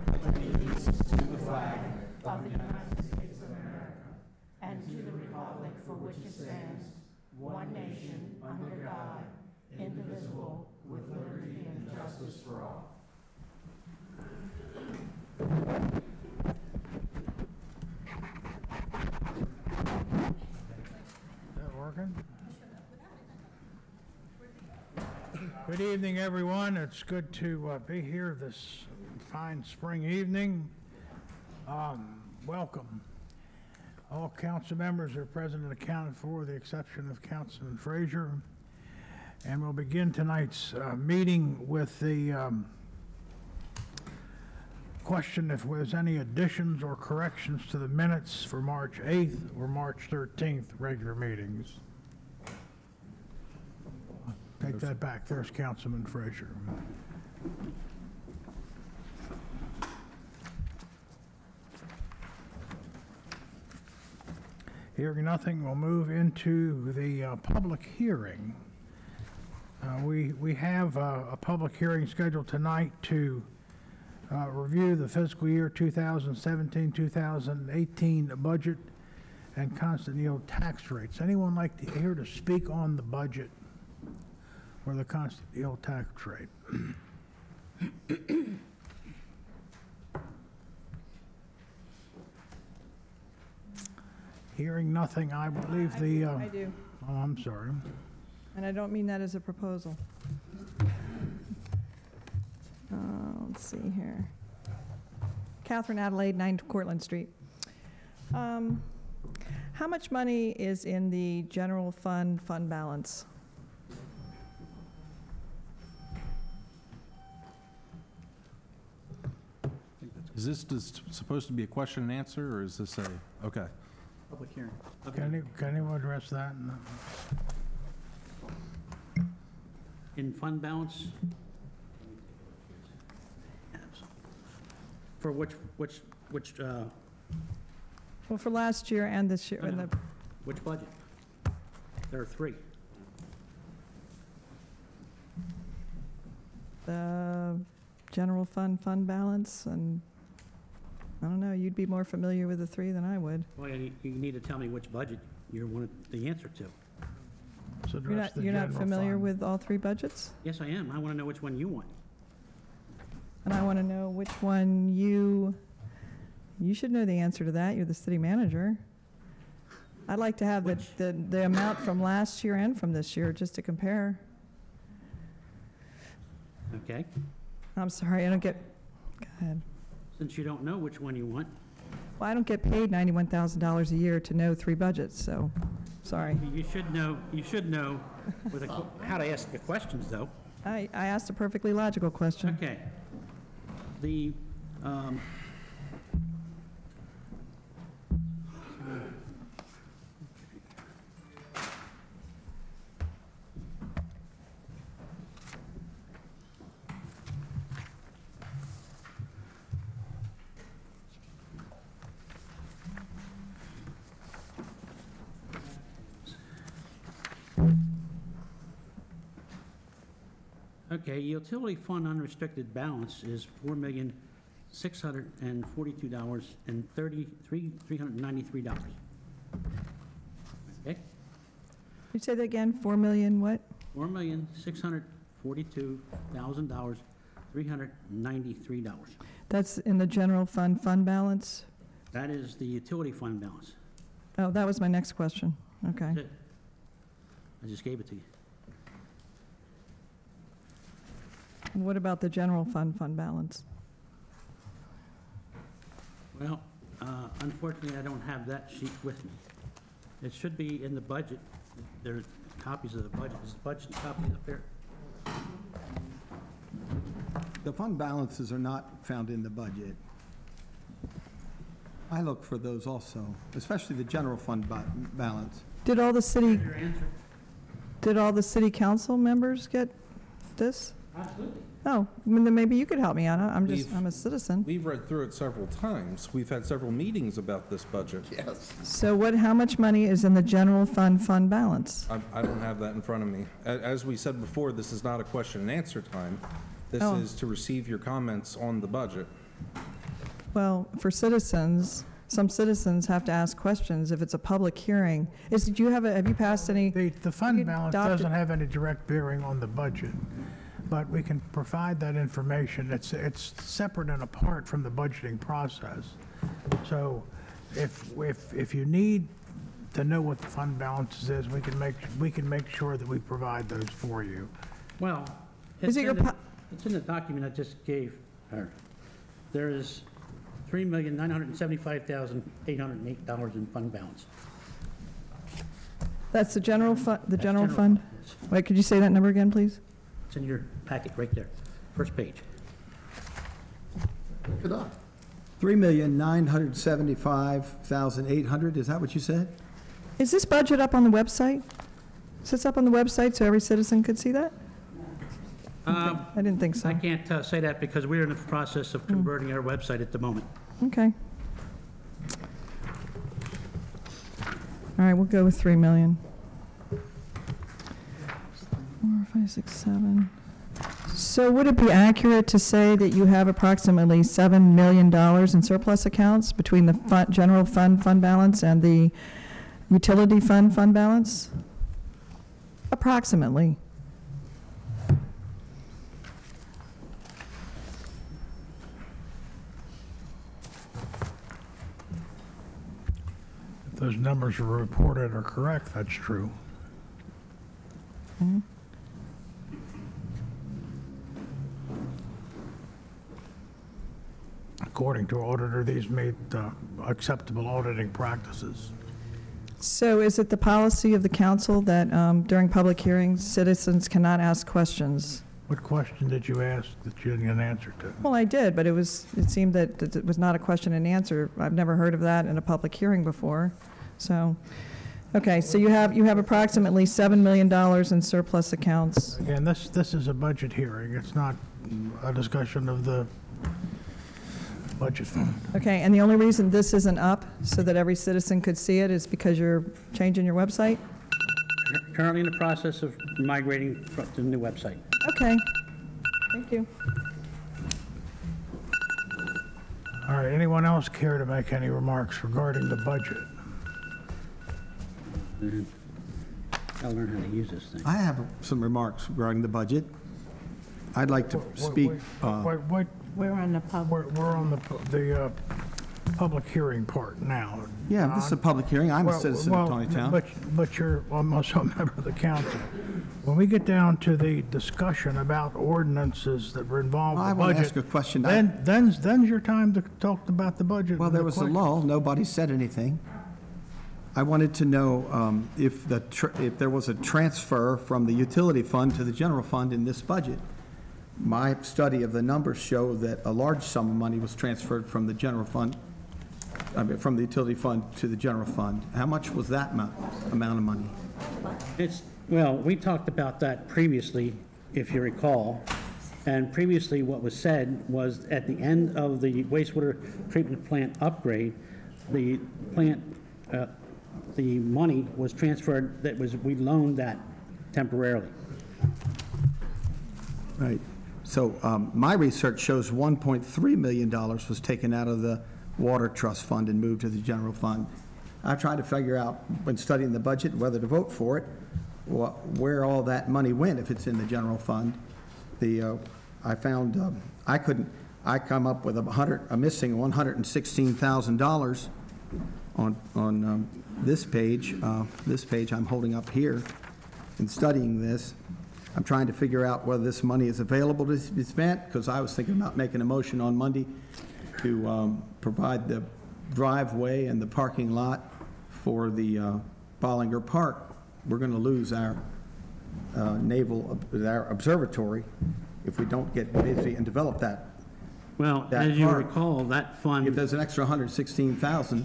pledge allegiance to the flag of the United States of America and to the republic for which it stands, one nation, under God, indivisible, with liberty and justice for all. Is that working? Good evening, everyone. It's good to be here this fine spring evening. Welcome. All council members are present and accounted for, with the exception of Councilman Frazier. And we'll begin tonight's meeting with the question if there's any additions or corrections to the minutes for March 8th or March 13th regular meetings. Take that back. There's Councilman Frazier. Hearing nothing, we'll move into the public hearing. We have a public hearing scheduled tonight to review the fiscal year 2017-2018 budget and constant yield tax rates. Anyone like to hear to speak on the budget or the constant yield tax rate? Hearing nothing, I believe I do. Oh, I'm sorry. And I don't mean that as a proposal. Let's see here. Catherine Adelaide, 9 Cortlandt Street. How much money is in the general fund balance? Is this just supposed to be a question and answer, or is this a, okay. Public hearing. Can you address that? In fund balance? For which, Well, for last year and this year. And which budget? There are three. the general fund balance, and I don't know, you'd be more familiar with the three than I would. Well, you need to tell me which budget you want the answer to. You're not familiar with all three budgets? Yes, I am. I want to know which one you want. And I want to know which one you should know the answer to that. You're the city manager. I'd like to have the amount from last year and from this year, just to compare. Okay. I'm sorry, I don't get, go ahead. Since you don't know which one you want. Well, I don't get paid $91,000 a year to know three budgets, so, sorry. You should know with how to ask the questions, though. I asked a perfectly logical question. Okay. The, okay, utility fund unrestricted balance is $4,642,393. Okay? You say that again, 4 million what? $4,642,393. That's in the general fund balance? That is the utility fund balance. Oh, that was my next question. Okay. That's it. I just gave it to you. What about the general fund balance? Well, unfortunately, I don't have that sheet with me. It should be in the budget. There are copies of the budget. Is the budget copy up there? The fund balances are not found in the budget. I look for those also, especially the general fund balance. Did all the city, Your answer? did all the city council members get this? Absolutely. Oh, then maybe you could help me out. I'm a citizen. We've read through it several times. We've had several meetings about this budget. Yes. So how much money is in the general fund balance? I don't have that in front of me. As we said before, this is not a question and answer time. This Oh. is to receive your comments on the budget. Well, for citizens, some citizens have to ask questions if it's a public hearing. Have you passed any? The fund you balance adopted- doesn't have any direct bearing on the budget, but we can provide that information. It's separate and apart from the budgeting process. So if you need to know what the fund balance is, we can make sure that we provide those for you. Well, Is it your it's in the document I just gave her. There is $3,975,808 in fund balance. That's the general fund, the That's general fund? yes. Wait, could you say that number again, please? It's in your packet right there, first page. Look it up. 3,975,800, is that what you said? Is this budget up on the website? Is this up on the website so every citizen could see that? I didn't think so. I can't say that because we're in the process of converting our website at the moment. Okay. All right, we'll go with 3 million. 4, 5, 6, 7. So would it be accurate to say that you have approximately $7 million in surplus accounts between the general fund balance and the utility fund balance? Approximately. If those numbers are reported are correct, that's true. Okay. According to auditor, these meet acceptable auditing practices. So is it the policy of the council that during public hearings, citizens cannot ask questions? What question did you ask that you didn't get an answer to? Well, I did, but it seemed that it was not a question and answer. I've never heard of that in a public hearing before. So, okay, so you have approximately $7 million in surplus accounts. Again, this is a budget hearing. It's not a discussion of the budget fund. Okay, and the only reason this isn't up so that every citizen could see it is because you're changing your website? Currently in the process of migrating to the new website. Okay, thank you. All right, anyone else care to make any remarks regarding the budget? I'll learn how to use this thing. I have some remarks regarding the budget. I'd like to speak, We're on the public. We're on the public hearing part now. yeah, this is a public hearing. I'm a citizen of Taneytown. But you're also a member of the council. When we get down to the discussion about ordinances that were involved I in the want to budget, ask a question. then's your time to talk about the budget. Well, and there the was a question. lull. Nobody said anything. I wanted to know if there was a transfer from the utility fund to the general fund in this budget. My study of the numbers show that a large sum of money was transferred from the general fund, from the utility fund to the general fund. How much was that amount of money? Well, we talked about that previously, if you recall. And previously, what was said was at the end of the wastewater treatment plant upgrade, the money was transferred, we loaned that temporarily. Right. So my research shows $1.3 million was taken out of the water trust fund and moved to the general fund. I tried to figure out, when studying the budget, whether to vote for it, where all that money went if it's in the general fund. I found, I come up with a missing $116,000 on this page I'm holding up here. In studying this, I'm trying to figure out whether this money is available to be spent, because I was thinking about making a motion on Monday to provide the driveway and the parking lot for the Bollinger Park. We're going to lose our our observatory if we don't get busy and develop that. Well, That as you part. recall, that If fund, there's an extra $116,000,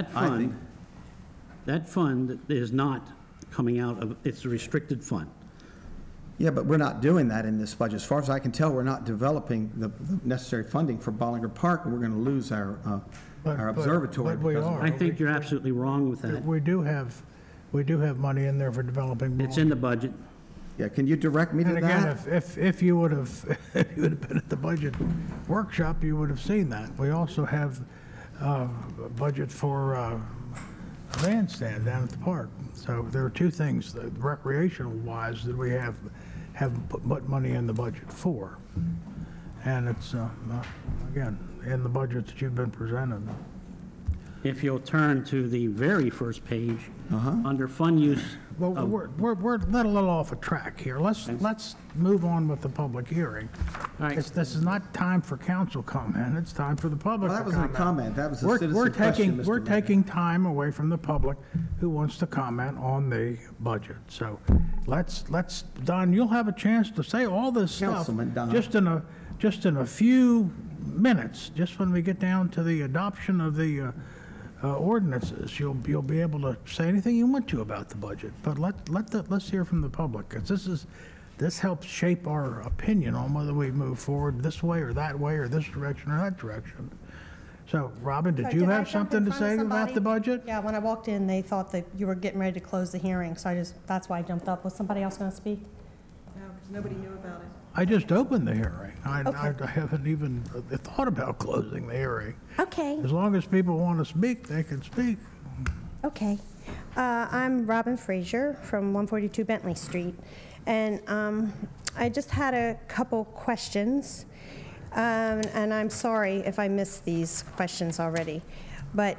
that fund is not coming out of, it's a restricted fund. yeah, but we're not doing that in this budget. As far as I can tell, we're not developing the necessary funding for Bollinger Park, and we're going to lose our observatory. But we because of- are. I think you're absolutely wrong with that. We do have money in there for developing. It's in the budget. Yeah, can you direct me to And again, that? if you would have, if you would have been at the budget workshop, you would have seen that. We also have a budget for a bandstand down at the park. So there are two things, recreational-wise, that we have put money in the budget for. And it's, again, in the budget that you've been presented. If you'll turn to the very first page, under fund use. Well, we're a little off a track here. Let's move on with the public hearing. All right. This is not time for council comment, it's time for the public Well, to that wasn't a comment, that was a citizen question, Mr. We're Mayor. taking time away from the public who wants to comment on the budget. So let's, Don, you'll have a chance to say all this stuff. Councilman Don. Just in a few minutes, just when we get down to the adoption of the ordinances, you'll be able to say anything you want to about the budget. But let's hear from the public, because this helps shape our opinion on whether we move forward this way or that way, or this direction or that direction. So, Robin, did you have something to say about the budget? Yeah, when I walked in, they thought that you were getting ready to close the hearing, so that's why I jumped up. Was somebody else going to speak? No, because nobody knew about it. I just opened the hearing. I Okay. haven't even thought about closing the hearing. Okay, As long as people want to speak, they can speak. okay. I'm Robin Frazier from 142 Bentley Street, and I just had a couple questions, and I'm sorry if I missed these questions already, but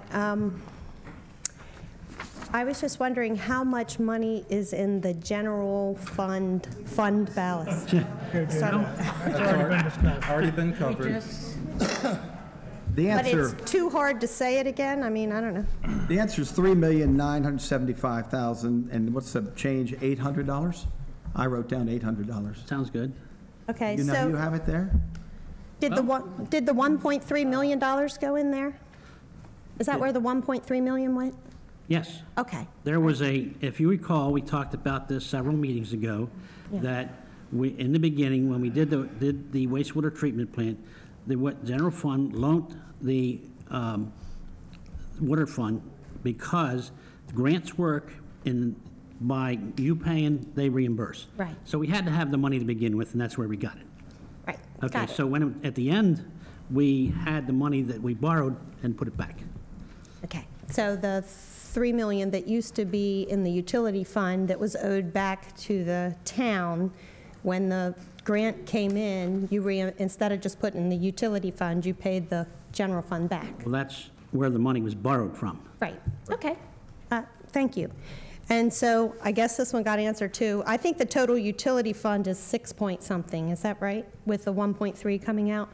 I was just wondering how much money is in the general fund balance? It's already been discussed. Already been covered. The But answer, it's too hard to say it again? I mean, I don't know. the answer is $3,975,000, and what's the change, $800? I wrote down $800. Sounds good. Okay, You so have it there? did the $1.3 million go in there? Is that where the 1.3 million went? Yes. Okay, There was if you recall, we talked about this several meetings ago, Yeah. that in the beginning, when we did the wastewater treatment plant, the general fund loaned the water fund because grants work by you paying, they reimburse. Right. So we had to have the money to begin with, and that's where we got it. right, Okay, got it. so when, at the end, we had the money that we borrowed and put it back. Okay, so the 3 million that used to be in the utility fund that was owed back to the town, when the grant came in, instead of just putting in the utility fund, you paid the general fund back. Well, that's where the money was borrowed from. Right, okay, thank you. And so I guess this one got answered too. I think the total utility fund is 6 point something, is that right? With the 1.3 coming out?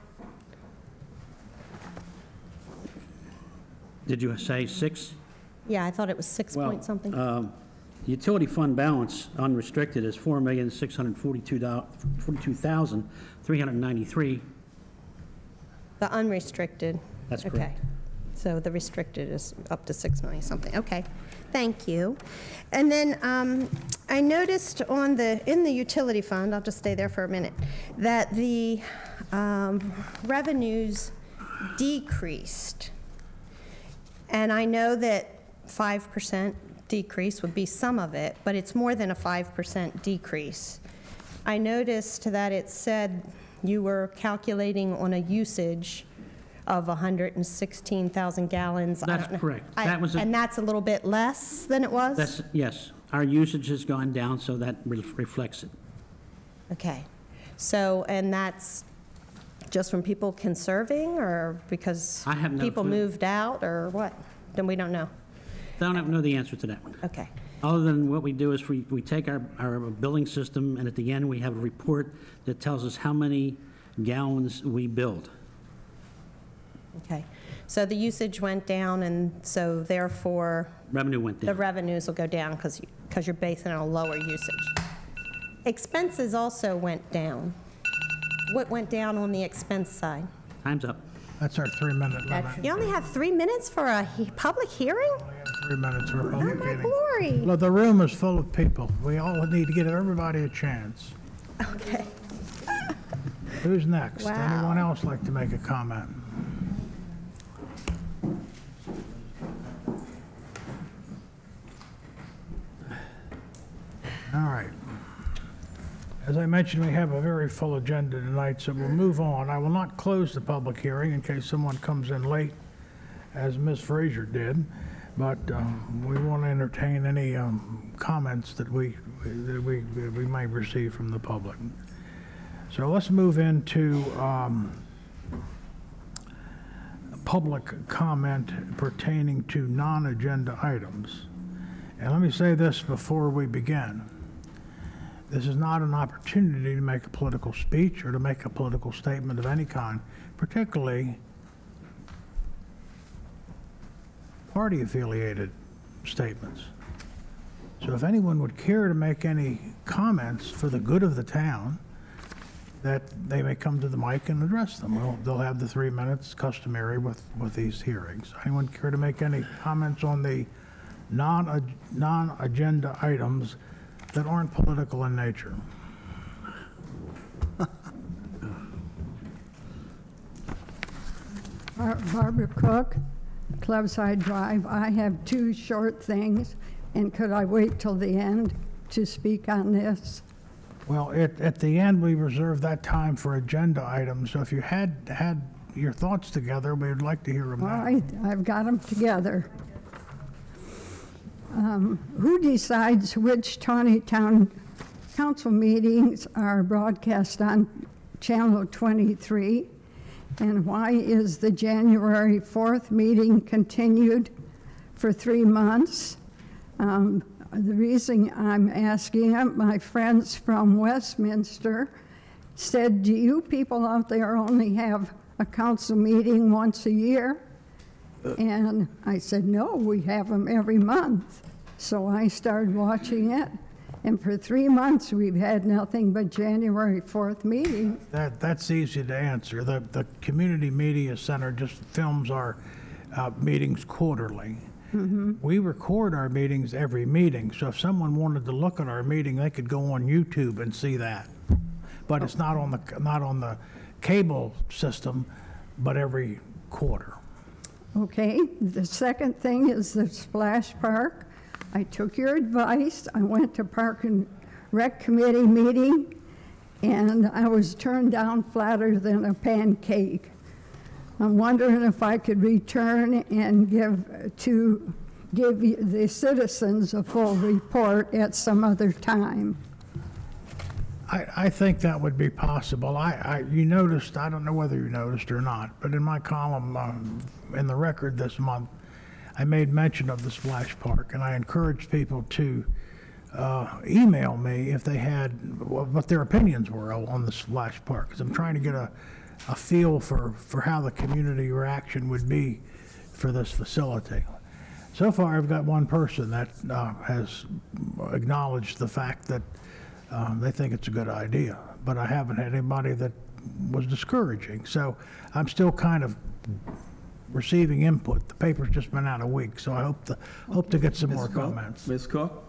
Did you say 6? Yeah, I thought it was 6 point something. Utility fund balance unrestricted is $4,642,393. The unrestricted? That's Okay. correct. So the restricted is up to 6 million something, okay. Thank you. And then I noticed in the utility fund, I'll just stay there for a minute, that the revenues decreased. And I know that 5% decrease would be some of it, but it's more than a 5% decrease. I noticed that it said you were calculating on a usage of 116,000 gallons. I That's don't know. correct. And that's a little bit less than it was? Yes, our usage has gone down, so that reflects it. Okay. So, and that's just from people conserving, or because I have no people clue. moved out, or what? Then we don't know. I don't know the answer to that one. Okay. Other than what we do is we take our billing system, and at the end, we have a report that tells us how many gallons we billed. Okay. So the usage went down, and so therefore, Revenue went the down. revenues will go down because you're basing it on lower usage. Expenses also went down. What went down on the expense side? Time's up. That's our 3-minute limit. You only have 3 minutes for a public hearing? 3 minutes for a Oh, public my hearing. glory. Look, the room is full of people. We all need to give everybody a chance. Okay. Who's next? Wow. Anyone else like to make a comment? All right. As I mentioned, we have a very full agenda tonight, so we'll move on. I will not close the public hearing in case someone comes in late, as Ms. Frazier did, but we want to entertain any comments that we may receive from the public. So let's move into public comment pertaining to non-agenda items. And let me say this before we begin. This is not an opportunity to make a political speech or to make a political statement of any kind, particularly party-affiliated statements. So if anyone would care to make any comments for the good of the town, that they may come to the mic and address them. They'll have the 3 minutes customary with these hearings. Anyone care to make any comments on the non-agenda items that aren't political in nature? Barbara Cook, Clubside Drive. I have 2 short things, and could I wait till the end to speak on this? Well, at the end, we reserve that time for agenda items, so if you had your thoughts together, we would like to hear them All now. right, I've got them together. Who decides which Taneytown council meetings are broadcast on Channel 23? And why is the January 4th meeting continued for 3 months? The reason I'm asking it, my friends from Westminster said, do you people out there only have a council meeting once a year? And I said, no, we have them every month. So I started watching it, and for 3 months we've had nothing but January 4th meetings. That's easy to answer. The Community Media Center just films our meetings quarterly. We record our meetings every meeting, so if someone wanted to look at our meeting, they could go on YouTube and see that. But it's not on the cable system, but every quarter. Okay, the second thing is the splash park. I took your advice. I went to Park and Rec Committee meeting, and I was turned down flatter than a pancake. I'm wondering if I could return and give the citizens a full report at some other time. I think that would be possible. You noticed, I don't know whether you noticed or not, but in my column in the Record this month, I made mention of the splash park, and I encouraged people to email me if they had what their opinions were on the splash park, because I'm trying to get a feel for how the community reaction would be for this facility. So far, I've got one person that has acknowledged the fact that they think it's a good idea, but I haven't had anybody that was discouraging. So I'm still kind of receiving input. The paper's just been out a week, so I hope to get some more comments. Ms. Cook,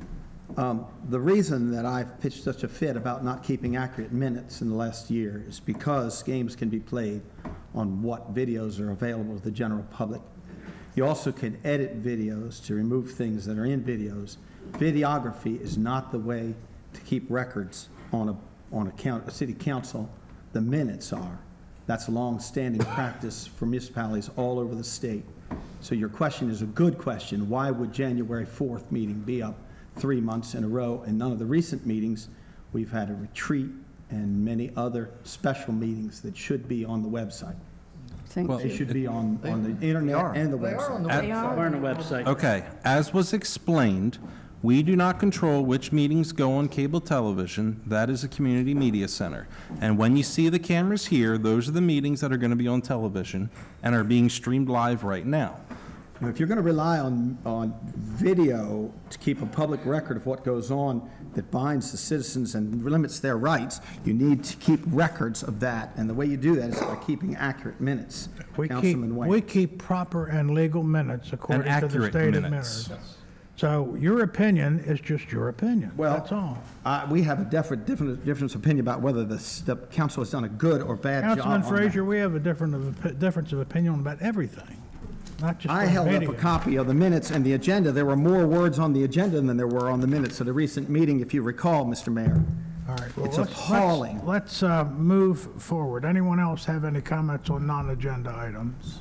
the reason that I've pitched such a fit about not keeping accurate minutes in the last year is because games can be played on what videos are available to the general public. You also can edit videos to remove things that are in videos. Videography is not the way to keep records on a city council. The minutes are. That's a long-standing practice for municipalities all over the state. So your question is a good question. Why would January 4th meeting be up 3 months in a row? And none of the recent meetings, we've had a retreat and many other special meetings that should be on the website. They should be on the internet and the website. They are on the website. Okay, as was explained, we do not control which meetings go on cable television. That is a community media center. And when you see the cameras here, those are the meetings that are going to be on television and are being streamed live right now. Now, if you're going to rely on video to keep a public record of what goes on that binds the citizens and limits their rights, you need to keep records of that. And the way you do that is by keeping accurate minutes. Councilman Wayne. We keep proper and legal minutes according to the state of minutes. So your opinion is just your opinion. Well, that's all. We have a different opinion about whether the council has done a good or bad job on Councilman that. Frazier, we have a difference of opinion about everything, not just I on held video. up a copy of the minutes and the agenda. There were more words on the agenda than there were on the minutes of the recent meeting, if you recall, Mr. Mayor. All right. Well, It's let's- appalling. Let's move forward. Anyone else have any comments on non-agenda items?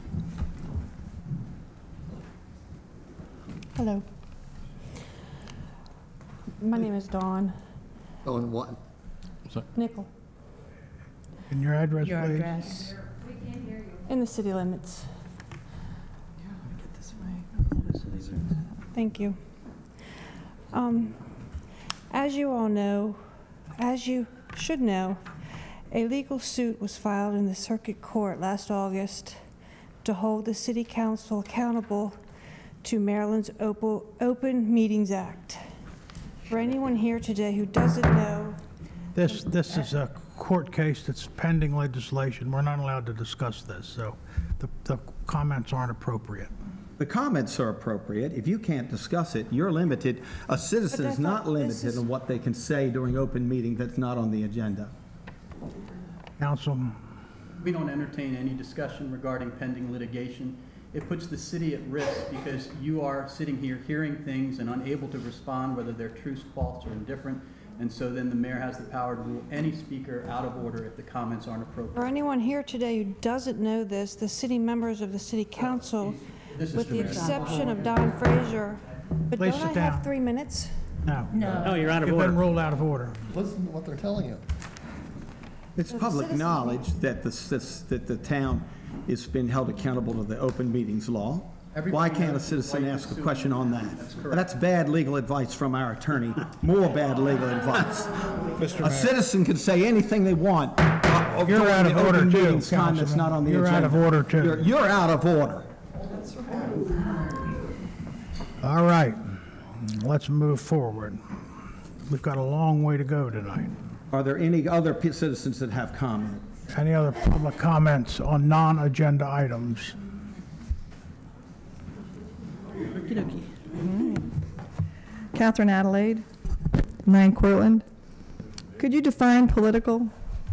Hello. My name is Dawn Oh, and what? Nickel, And your address, your please? address. In the city limits. Thank you. As you all know, as you should know, a legal suit was filed in the circuit court last August to hold the city council accountable to Maryland's Open Meetings Act. For anyone here today who doesn't know, This is a court case that's pending legislation. We're not allowed to discuss this, so the comments aren't appropriate. The comments are appropriate. If you can't discuss it, you're limited. A citizen is not limited in what they can say during open meeting that's not on the agenda. Council, We don't entertain any discussion regarding pending litigation. It puts the city at risk because you are sitting here hearing things and unable to respond whether they're true, false, or indifferent. And so then the mayor has the power to rule any speaker out of order if the comments aren't appropriate. for anyone here today who doesn't know this, the city members of the city council, with the exception of Don Frazier, but Please don't sit I down. have 3 minutes? no. No, you're out of You've been order. ruled out of order. Listen to what they're telling you. It's public knowledge that the town is being held accountable to the open meetings law. Why can't a citizen ask a question on that? That's bad legal advice from our attorney, more bad legal advice. A citizen can say anything they want. You're out of order, too, Meetings time that's not on the Councilman. agenda. You're out of order, too. You're out of order. All right, let's move forward. We've got a long way to go tonight. Are there any other citizens that have comment? Any other public comments on non-agenda items? Catherine Adelaide, 9 Cortland. Could you define political?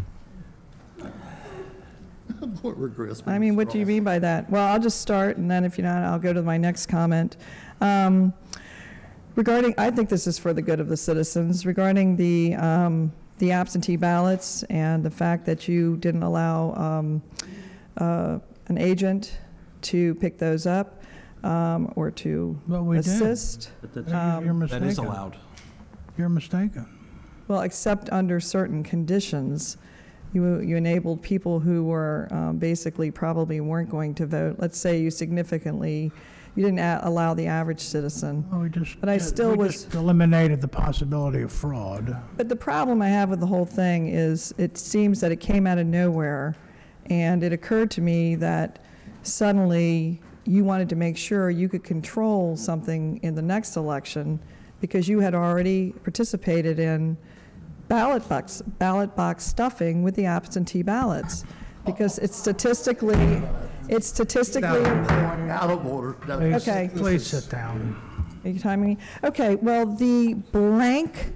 What regrets? I mean, what do you mean by that? Well, I'll just start, and then if you're not, I'll go to my next comment. Regarding, I think this is for the good of the citizens, regarding the absentee ballots and the fact that you didn't allow an agent to pick those up or to Well, we did. assist. You're mistaken. That is allowed. You're mistaken. Well, except under certain conditions. You enabled people who were basically probably weren't going to vote. Let's say you didn't allow the average citizen. Well, But I still we was- just eliminated the possibility of fraud. But the problem I have with the whole thing is it seems that it came out of nowhere, and it occurred to me that suddenly you wanted to make sure you could control something in the next election because you had already participated in ballot box stuffing with the absentee ballots, because it's statistically Out of order. Okay. Please sit down. Are you timing me? Okay, well, the blank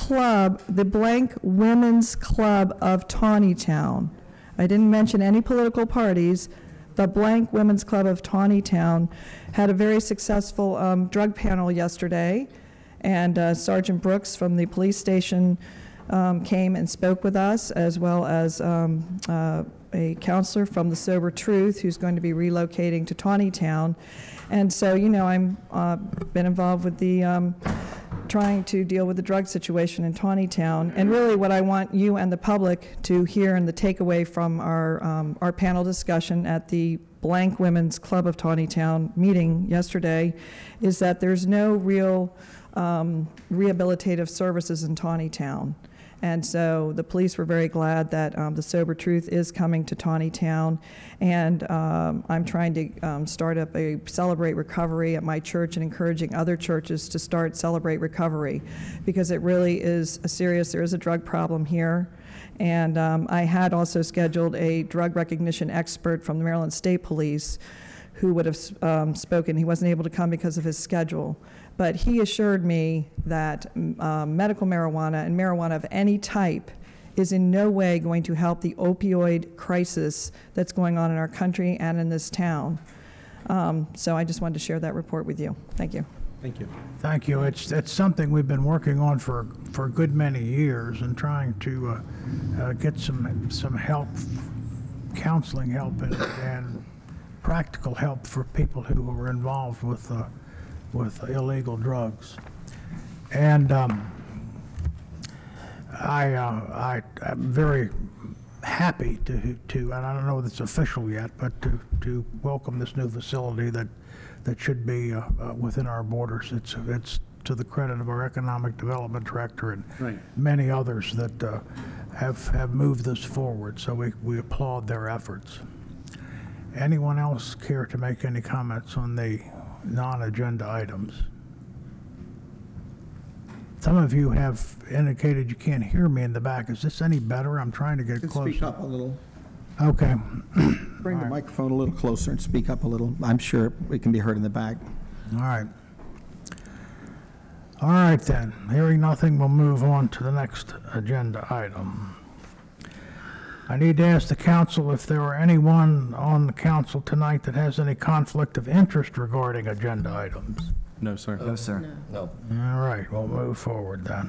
Women's Club of Taneytown, I didn't mention any political parties, the blank Women's Club of Taneytown had a very successful drug panel yesterday, and Sergeant Brooks from the police station came and spoke with us, as well as a counselor from the Sober Truth who's going to be relocating to Taneytown. And so, you know, I'm been involved with the trying to deal with the drug situation in Taneytown. And really what I want you and the public to hear, and the takeaway from our panel discussion at the blank Women's Club of Taneytown meeting yesterday, is that there's no real rehabilitative services in Taneytown. And so the police were very glad that the Sober Truth is coming to Taneytown. And I'm trying to start up a Celebrate Recovery at my church and encouraging other churches to start Celebrate Recovery, because it really is there is a drug problem here. And I had also scheduled a drug recognition expert from the Maryland State Police who would have spoken. He wasn't able to come because of his schedule. But he assured me that medical marijuana and marijuana of any type is in no way going to help the opioid crisis that's going on in our country and in this town. So I just wanted to share that report with you. Thank you. Thank you. Thank you. It's something we've been working on for a good many years and trying to get some help, counseling help, and practical help for people who are involved with illegal drugs. And I'm very happy to, and I don't know if it's official yet, but to welcome this new facility that should be within our borders. It's to the credit of our economic development director and Right. many others that have moved this forward. So we applaud their efforts. Anyone else care to make any comments on the non-agenda items? Some of you have indicated you can't hear me in the back. Is this any better? I'm trying to get Could closer. speak up a little. Okay. Bring the microphone a little closer and speak up a little. I'm sure it can be heard in the back. All right. All right, then. Hearing nothing, we'll move on to the next agenda item. I need to ask the council if there are anyone on the council tonight that has any conflict of interest regarding agenda items. No, sir. No, sir. No. All right, we'll move forward then.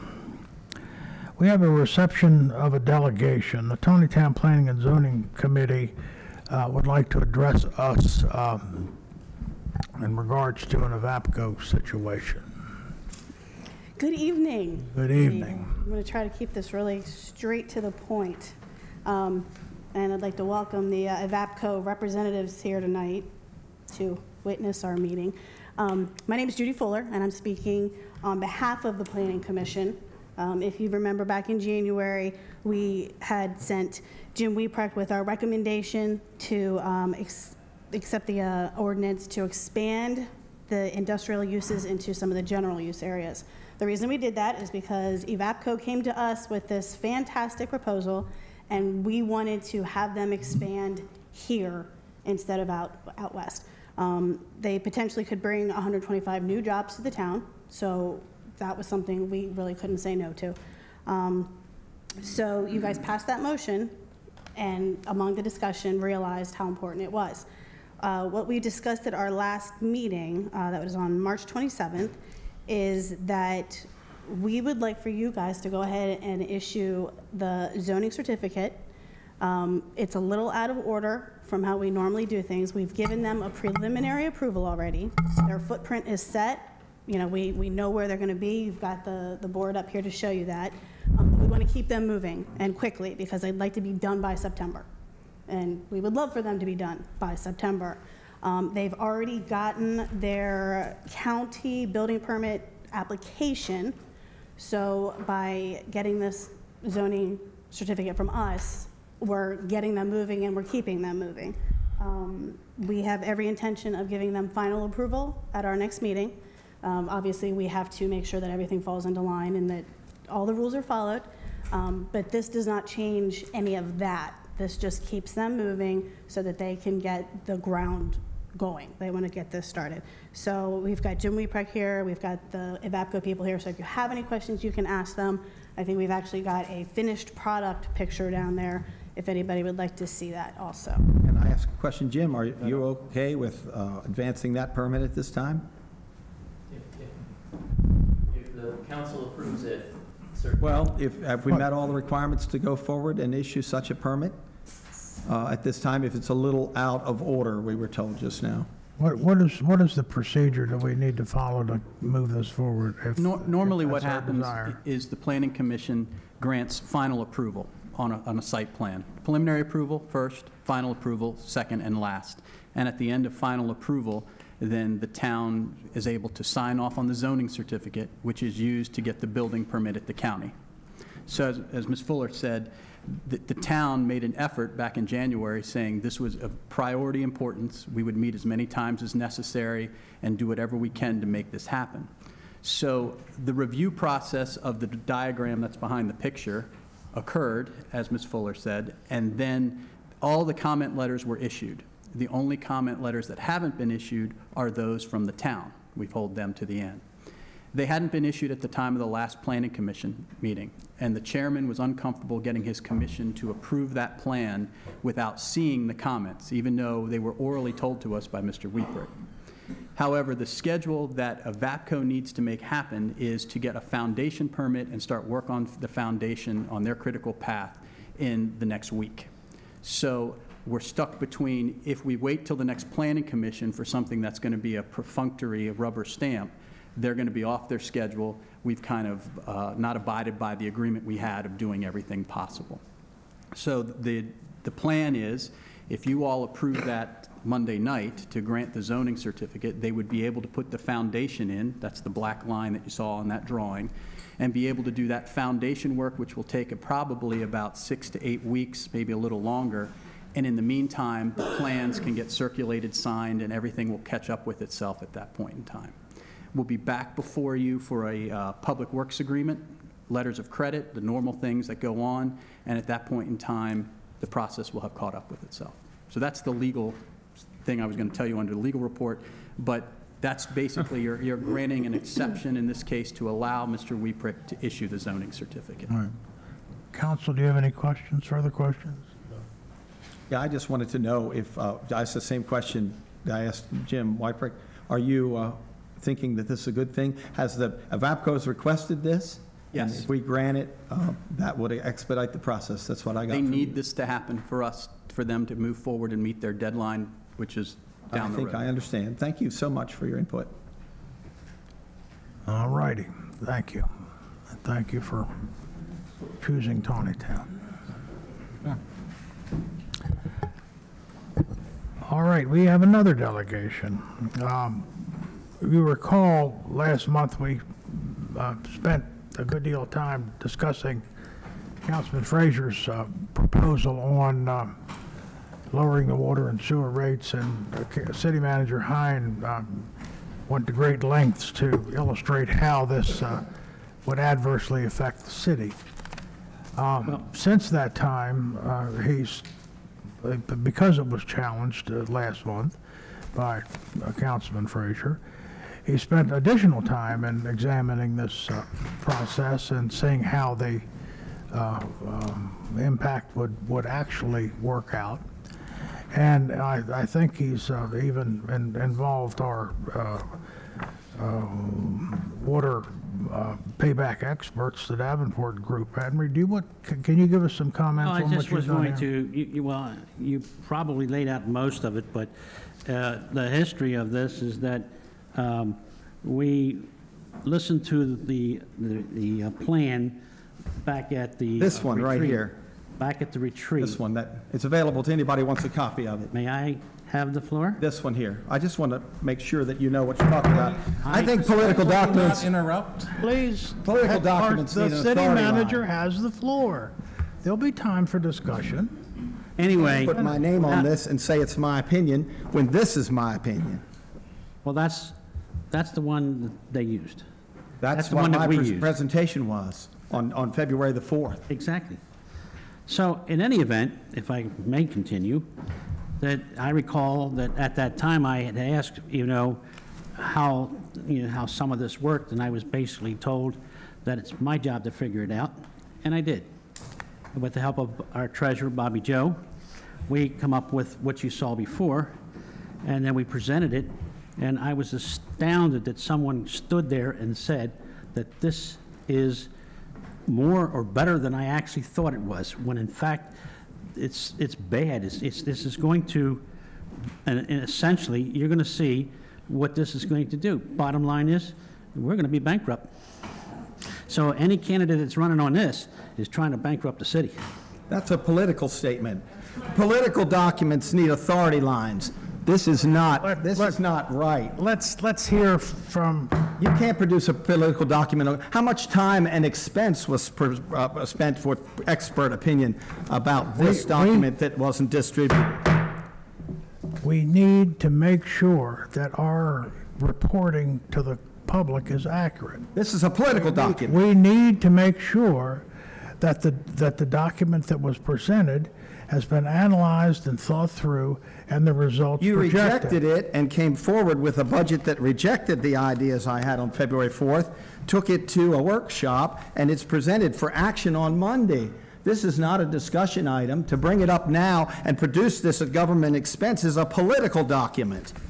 We have a reception of a delegation. The Taneytown Planning and Zoning Committee would like to address us in regards to an Evapco situation. Good evening. Good evening. I'm going to try to keep this really straight to the point. And I'd like to welcome the Evapco representatives here tonight to witness our meeting. My name is Judy Fuller, and I'm speaking on behalf of the Planning Commission. If you remember back in January, we had sent Jim Weeprecht with our recommendation to accept the ordinance to expand the industrial uses into some of the general use areas. The reason we did that is because Evapco came to us with this fantastic proposal, and we wanted to have them expand here instead of out west. They potentially could bring 125 new jobs to the town, so that was something we really couldn't say no to. So you guys passed that motion, and among the discussion, realized how important it was. What we discussed at our last meeting, that was on March 27th, is that we would like for you guys to go ahead and issue the zoning certificate. It's a little out of order from how we normally do things. We've given them a preliminary approval already. Their footprint is set. You know, we know where they're going to be. You've got the board up here to show you that. We want to keep them moving and quickly because they'd like to be done by September. And we would love for them to be done by September. They've already gotten their county building permit application. So by getting this zoning certificate from us, we're getting them moving and we're keeping them moving. We have every intention of giving them final approval at our next meeting. Obviously, we have to make sure that everything falls into line and that all the rules are followed. But this does not change any of that. This just keeps them moving so that they can get the ground going. They want to get this started. So we've got Jim Weeprecht here. We've got the Evapco people here. So if you have any questions, you can ask them. I think we've actually got a finished product picture down there if anybody would like to see that also. Can I ask a question, Jim? Are you okay with advancing that permit at this time? If the council approves it, certainly. Well, have we met all the requirements to go forward and issue such a permit? At this time, if it's a little out of order, we were told just now. What is the procedure that we need to follow to move this forward? Normally what that's our happens desire? is the planning commission grants final approval on a site plan. Preliminary approval first, final approval second and last. And at the end of final approval, then the town is able to sign off on the zoning certificate, which is used to get the building permit at the county. So as Ms. Fuller said, the town made an effort back in January saying this was of priority importance. We would meet as many times as necessary and do whatever we can to make this happen. So the review process of the diagram that's behind the picture occurred, as Ms. Fuller said, and then all the comment letters were issued. The only comment letters that haven't been issued are those from the town. We've held them to the end. They hadn't been issued at the time of the last planning commission meeting, and the chairman was uncomfortable getting his commission to approve that plan without seeing the comments, even though they were orally told to us by Mr. Weeprecht. However, the schedule that VAPCO needs to make happen is to get a foundation permit and start work on the foundation on their critical path in the next week. So we're stuck between, if we wait till the next planning commission for something that's going to be a perfunctory, a rubber stamp, they're going to be off their schedule. We've kind of not abided by the agreement we had of doing everything possible. So the plan is, if you all approve that Monday night to grant the zoning certificate, they would be able to put the foundation in, that's the black line that you saw on that drawing, and be able to do that foundation work, which will take probably about 6 to 8 weeks, maybe a little longer. And in the meantime, the plans can get circulated, signed, and everything will catch up with itself at that point in time. We'll be back before you for a public works agreement, letters of credit, the normal things that go on, and at that point in time, the process will have caught up with itself. So that's the legal thing I was going to tell you under the legal report, but that's basically you're granting an exception in this case to allow Mr. Weeprick to issue the zoning certificate. All right. Council, do you have any questions, further questions? Yeah, I just wanted to know if, I asked the same question that I asked Jim Weeprick. Are you thinking that this is a good thing? Has the VAPCO's requested this? Yes. And if we grant it, that would expedite the process. That's what I got They from need you. this to happen for them to move forward and meet their deadline, which is down the road. I think I understand. Thank you so much for your input. All righty, thank you. Thank you for choosing Taneytown. All right, we have another delegation. You recall last month we spent a good deal of time discussing Councilman Frazier's proposal on lowering the water and sewer rates, and City Manager Hine went to great lengths to illustrate how this would adversely affect the city. Since that time, because it was challenged last month by Councilman Frazier, he spent additional time in examining this process and seeing how the impact would actually work out. And I think he's even involved our water payback experts, the Davenport Group. Henry, can you give us some comments on what you've done? I just was going to, you probably laid out most of it, but the history of this is that we listened to the plan back at the This one right retreat. here. Back at the retreat. This one, it's available to anybody who wants a copy of it. May I have the floor? This one here. I just want to make sure that you know what you're talking about. I think political documents, Interrupt. Please. Political documents need an The city authority line. manager has the floor. There'll be time for discussion. Anyway. put my name on this and say it's my opinion when this is my opinion. Well, that's the one that they used. That's the what one that my we used. presentation was on February the 4th. Exactly. So in any event, if I may continue, that I recall that at that time I had asked, how some of this worked, and I was basically told that it's my job to figure it out, and I did. With the help of our treasurer, Bobby Joe, we come up with what you saw before, and then we presented it, and I was astounded that someone stood there and said that this is more or better than I actually thought it was, when in fact it's bad. This is going to, and essentially you're going to see what this is going to do. Bottom line is, we're going to be bankrupt. So any candidate that's running on this is trying to bankrupt the city. That's a political statement. Political documents need authority lines. This is not right. Let's hear from. You can't produce a political document. How much time and expense was spent for expert opinion about this document that wasn't distributed? We need to make sure that our reporting to the public is accurate. This is a political document. We need to make sure that the document that was presented has been analyzed and thought through, and the results You projected. rejected it and came forward with a budget that rejected the ideas I had on February 4th, took it to a workshop, and it's presented for action on Monday. This is not a discussion item. To bring it up now and produce this at government expense is a political document.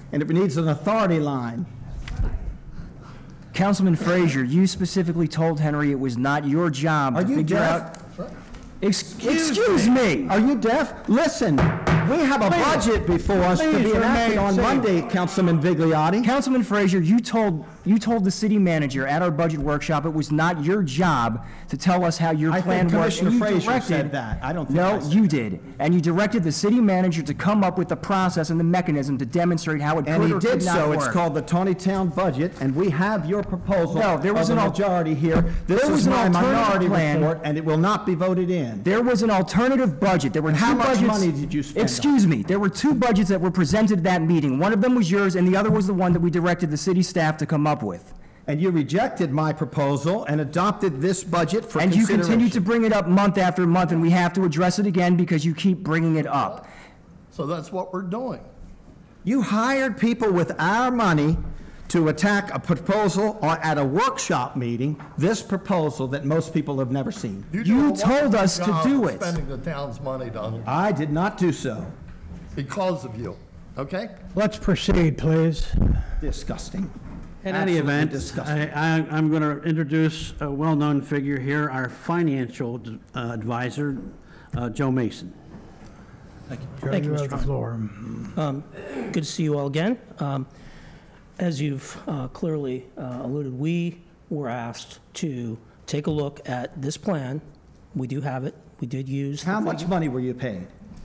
and it needs an authority line. Councilman Frazier, you specifically told Henry it was not your job Are to you figure deaf? out... Excuse me. Are you deaf? Listen, we have a budget before us to be enacted on Monday, Councilman Vigliotti. Councilman Frazier, you told the city manager at our budget workshop it was not your job to tell us how your I plan think worked. Commissioner and you Frazier directed- said that. I don't think I No, said you did. And you directed the city manager to come up with the process and the mechanism to demonstrate how it And could he or did could not so. work. It's called the Taneytown budget, and we have your proposal No, there was of the an majority here. This there was is an my alternative minority plan. report, and it will not be voted in. There was an alternative budget. There were How two much budgets. money did you spend on it? Excuse me. There were two budgets that were presented at that meeting. One of them was yours, and the other was the one that we directed the city staff to come up with. And you rejected my proposal and adopted this budget for And you consideration. continue to bring it up month after month, and we have to address it again because you keep bringing it up. So that's what we're doing. You hired people with our money to attack a proposal at a workshop meeting, this proposal that most people have never seen. do You a wonderful told us to job do of it. Spending the town's money, Donald, I did not do so. because of you, okay? Let's proceed, please. Disgusting. In any Absolutely event, disgusting. I'm going to introduce a well-known figure here, our financial advisor, Joe Mason. Joe, Thank you, you Mr. have the floor. Good to see you all again. As you've clearly alluded, we were asked to take a look at this plan. We do have it. We did use. How much money were you paid?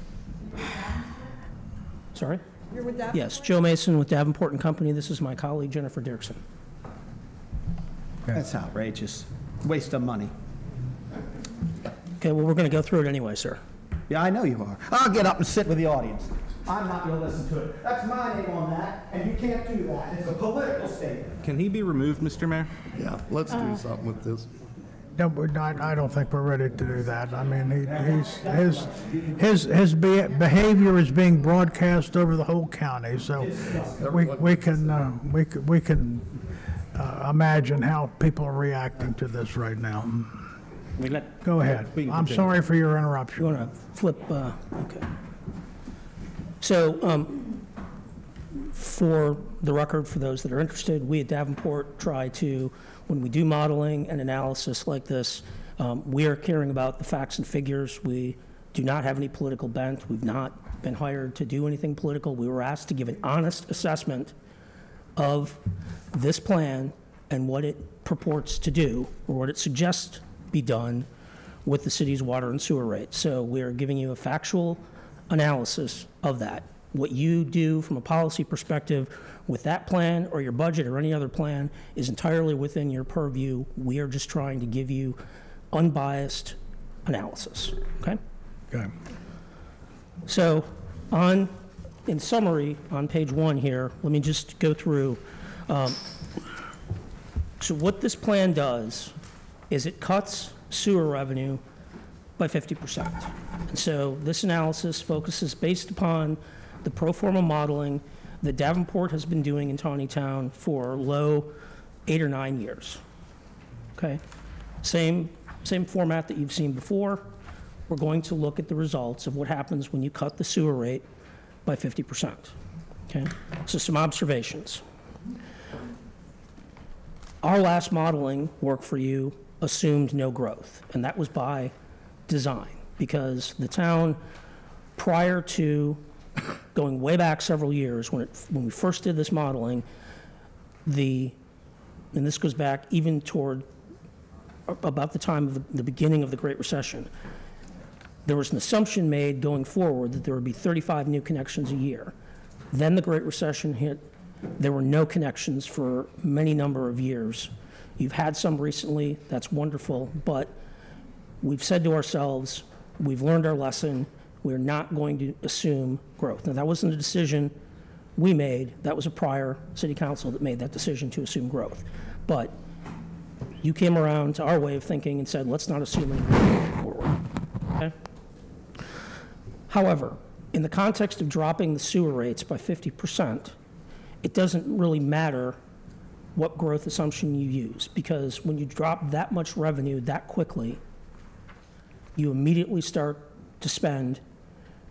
Sorry? You're with that? Yes, Joe Mason with Davenport and Company. This is my colleague, Jennifer Dirksen. That's outrageous. Waste of money. Okay, well, we're going to go through it anyway, sir. Yeah, I know you are. I'll get up and sit with the audience. I'm not going to listen to it. That's my name on that, and you can't do that. It's a political statement. Can he be removed, Mr. Mayor? Yeah, let's do something with this. No, I don't think we're ready to do that. I mean, his behavior is being broadcast over the whole county, so we can imagine how people are reacting to this right now. Go ahead. I'm sorry for your interruption. You want to flip? Okay. So, for the record, for those that are interested, we at Davenport try to, when we do modeling and analysis like this, we are caring about the facts and figures. We do not have any political bent. We've not been hired to do anything political. We were asked to give an honest assessment of this plan and what it purports to do, or what it suggests be done with the city's water and sewer rates. So we are giving you a factual analysis of that. What you do from a policy perspective with that plan or your budget or any other plan is entirely within your purview. We are just trying to give you unbiased analysis, okay? Okay. So in summary, on page 1 here, let me just go through. So what this plan does is it cuts sewer revenue by 50%. And so this analysis focuses based upon the pro forma modeling that Davenport has been doing in Taneytown for 8 or 9 years. Okay? Same format that you've seen before. We're going to look at the results of what happens when you cut the sewer rate by 50%. Okay? So some observations. Our last modeling work for you assumed no growth, and that was by design, because the town, prior to going way back several years, when we first did this modeling, and this goes back even toward about the time of the beginning of the Great Recession, there was an assumption made going forward that there would be 35 new connections a year. Then the Great Recession hit. There were no connections for many number of years. You've had some recently, that's wonderful, but we've said to ourselves, we've learned our lesson, we're not going to assume growth. Now, that wasn't a decision we made, that was a prior city council that made that decision to assume growth. But you came around to our way of thinking and said, let's not assume any growth going forward, okay? However, in the context of dropping the sewer rates by 50%, it doesn't really matter what growth assumption you use, because when you drop that much revenue that quickly, you immediately start to spend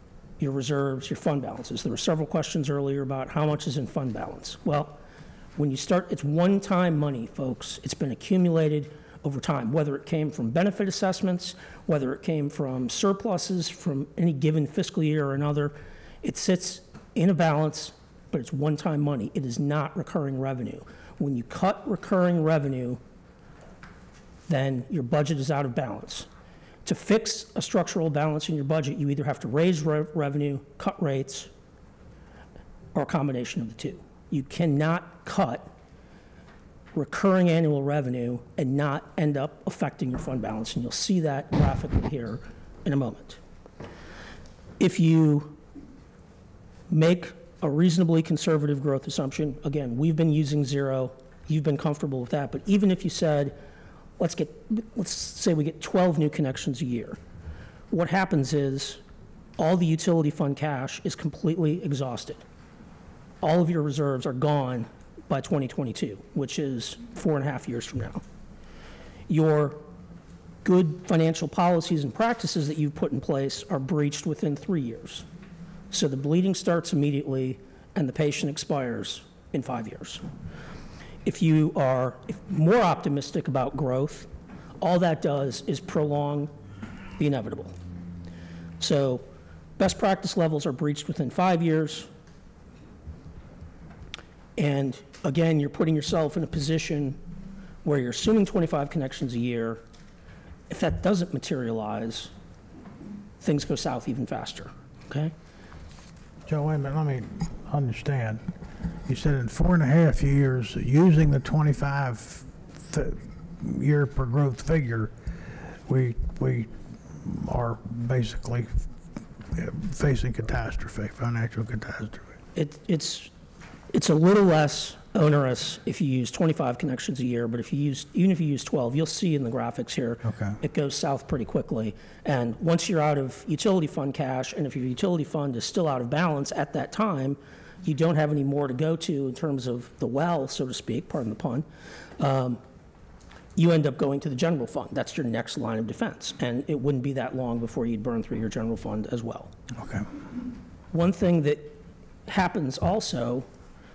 your reserves, your fund balances. There were several questions earlier about how much is in fund balance. Well, when you start, it's one-time money, folks. It's been accumulated over time, whether it came from benefit assessments, whether it came from surpluses from any given fiscal year or another. It sits in a balance, but it's one-time money. It is not recurring revenue. When you cut recurring revenue, then your budget is out of balance. To fix a structural balance in your budget, you either have to raise revenue, cut rates, or a combination of the two. You cannot cut recurring annual revenue and not end up affecting your fund balance, and you'll see that graphically here in a moment. If you make a reasonably conservative growth assumption, again, we've been using 0, you've been comfortable with that, but even if you said, let's say we get 12 new connections a year, what happens is all the utility fund cash is completely exhausted. All of your reserves are gone by 2022, which is 4.5 years from now. Your good financial policies and practices that you've put in place are breached within 3 years. So the bleeding starts immediately and the patient expires in 5 years. If you are more optimistic about growth, all that does is prolong the inevitable. So best practice levels are breached within 5 years. And again, you're putting yourself in a position where you're assuming 25 connections a year. If that doesn't materialize, things go south even faster, okay? Joe, wait a minute, let me understand. You said in 4.5 years, using the 25 year per growth figure, we are basically facing catastrophe, financial catastrophe. It's a little less onerous if you use 25 connections a year, but even if you use 12, you'll see in the graphics here, it goes south pretty quickly. And once you're out of utility fund cash, and if your utility fund is still out of balance at that time, you don't have any more to go to in terms of the well, so to speak, pardon the pun, you end up going to the general fund. That's your next line of defense. And it wouldn't be that long before you'd burn through your general fund as well. Okay. One thing that happens also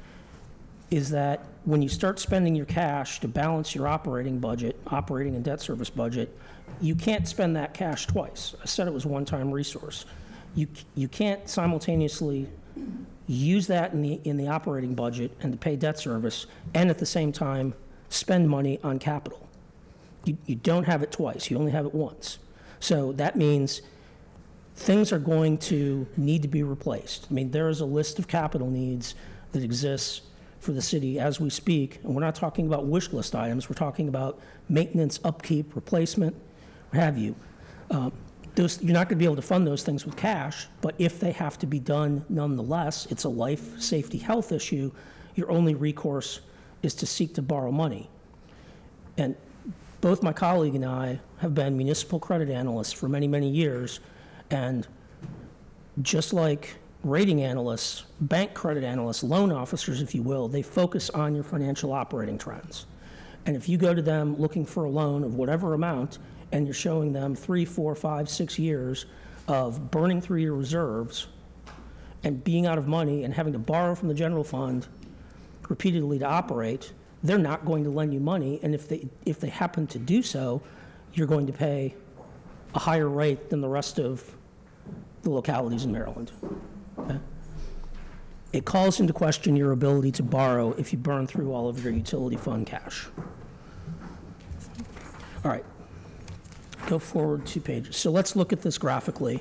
is that when you start spending your cash to balance your operating budget, operating and debt service budget, you can't spend that cash twice. I said it was a one-time resource. You can't simultaneously use that in the operating budget and to pay debt service and at the same time spend money on capital. You don't have it twice, you only have it once. So that means things are going to need to be replaced. I mean, there is a list of capital needs that exists for the city as we speak, and we're not talking about wish list items, we're talking about maintenance, upkeep, replacement, what have you. You're not going to be able to fund those things with cash, but if they have to be done nonetheless, it's a life, safety, health issue, your only recourse is to seek to borrow money. And both my colleague and I have been municipal credit analysts for many, many years, and just like rating analysts, bank credit analysts, loan officers, if you will, they focus on your financial operating trends. And if you go to them looking for a loan of whatever amount, and you're showing them 3, 4, 5, 6 years of burning through your reserves and being out of money and having to borrow from the general fund repeatedly to operate, they're not going to lend you money. And if they happen to do so, you're going to pay a higher rate than the rest of the localities in Maryland. Okay? It calls into question your ability to borrow if you burn through all of your utility fund cash. All right. Go forward 2 pages. So let's look at this graphically.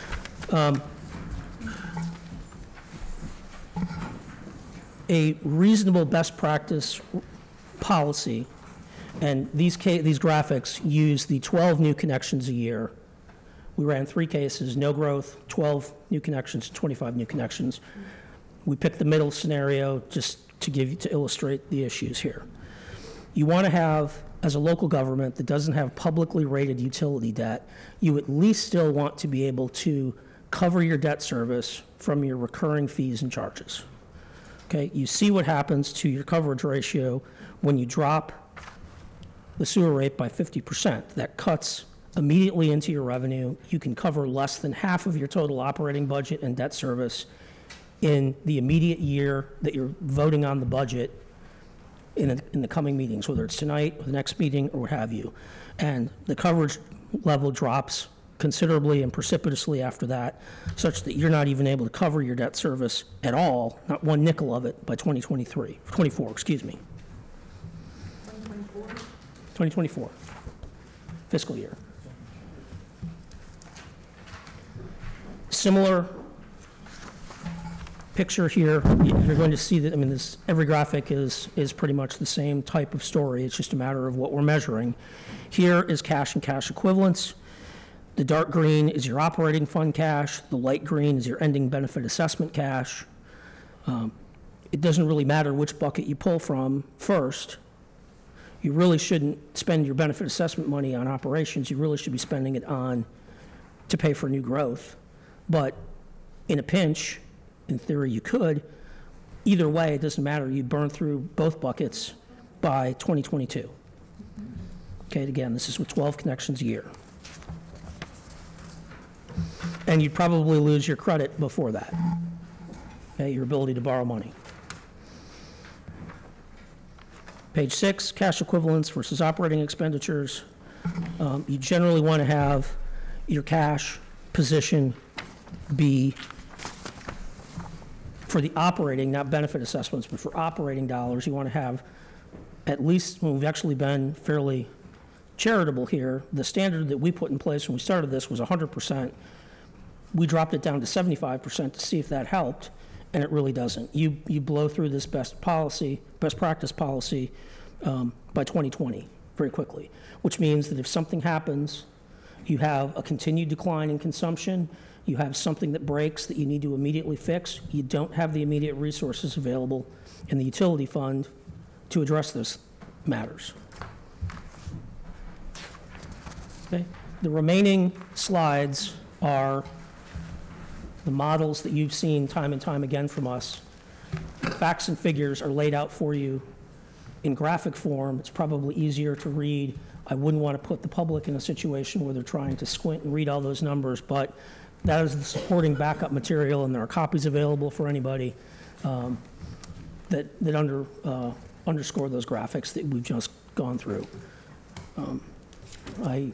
A reasonable best practice policy, and these graphics use the 12 new connections a year. We ran 3 cases, no growth, 12 new connections, 25 new connections. We picked the middle scenario just to illustrate the issues here. You want to have, as a local government that doesn't have publicly rated utility debt, you at least still want to be able to cover your debt service from your recurring fees and charges. Okay, you see what happens to your coverage ratio when you drop the sewer rate by 50%. That cuts immediately into your revenue. You can cover less than half of your total operating budget and debt service in the immediate year that you're voting on the budget in the coming meetings, whether it's tonight or the next meeting or what have you. And the coverage level drops considerably and precipitously after that, such that you're not even able to cover your debt service at all, not one nickel of it, by 24, excuse me. 2024 fiscal year. Similar picture here. You're going to see that, I mean, every graphic is pretty much the same type of story. It's just a matter of what we're measuring. Here is cash and cash equivalents. The dark green is your operating fund cash. The light green is your ending benefit assessment cash. It doesn't really matter which bucket you pull from first. You really shouldn't spend your benefit assessment money on operations. You really should be spending it on to pay for new growth. But in a pinch, in theory, you could. Either way, it doesn't matter. You burn through both buckets by 2022. Okay, again, this is with 12 connections a year. And you'd probably lose your credit before that, okay, your ability to borrow money. Page 6, cash equivalents versus operating expenditures. You generally want to have your cash position be, for the operating, not benefit assessments, but for operating dollars, you want to have at least, well, we've actually been fairly charitable here. The standard that we put in place when we started this was 100%. We dropped it down to 75% to see if that helped, and it really doesn't. You blow through this best practice policy by 2020 very quickly, which means that if something happens, you have a continued decline in consumption, you have something that breaks that you need to immediately fix, you don't have the immediate resources available in the utility fund to address those matters. Okay. The remaining slides are the models that you've seen time and time again from us. Facts and figures are laid out for you in graphic form. It's probably easier to read. I wouldn't want to put the public in a situation where they're trying to squint and read all those numbers, but that is the supporting backup material, and there are copies available for anybody that underscore those graphics that we've just gone through. I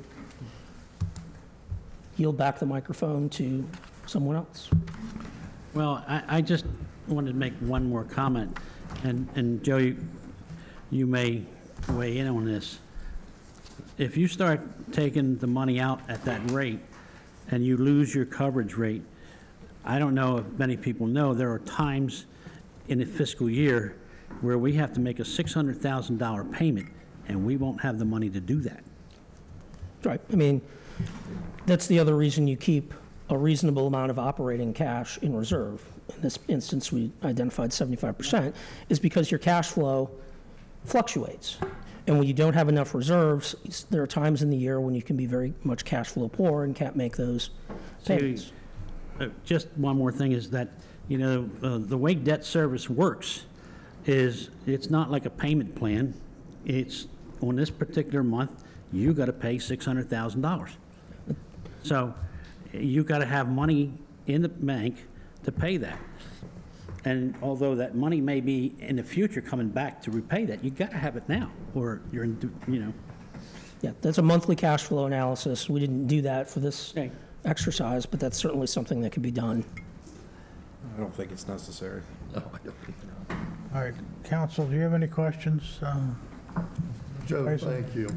yield back the microphone to someone else. Well, I just wanted to make one more comment, and Joe, you may weigh in on this. If you start taking the money out at that rate and you lose your coverage rate, I don't know if many people know, there are times in a fiscal year where we have to make a $600,000 payment and we won't have the money to do that. Right. I mean, that's the other reason you keep a reasonable amount of operating cash in reserve. In this instance, we identified 75%, is because your cash flow fluctuates. And when you don't have enough reserves, there are times in the year when you can be very much cash flow poor and can't make those payments. Just one more thing is that, you know, the way debt service works is it's not like a payment plan. It's on this particular month, you got to pay $600,000. So you got to have money in the bank to pay that. And although that money may be in the future coming back to repay that, you got to have it now, or you're in, you know. Yeah, that's a monthly cash flow analysis. We didn't do that for this exercise, but that's certainly something that could be done. I don't think it's necessary. No, I don't. All right, council, do you have any questions? Joe, thank you.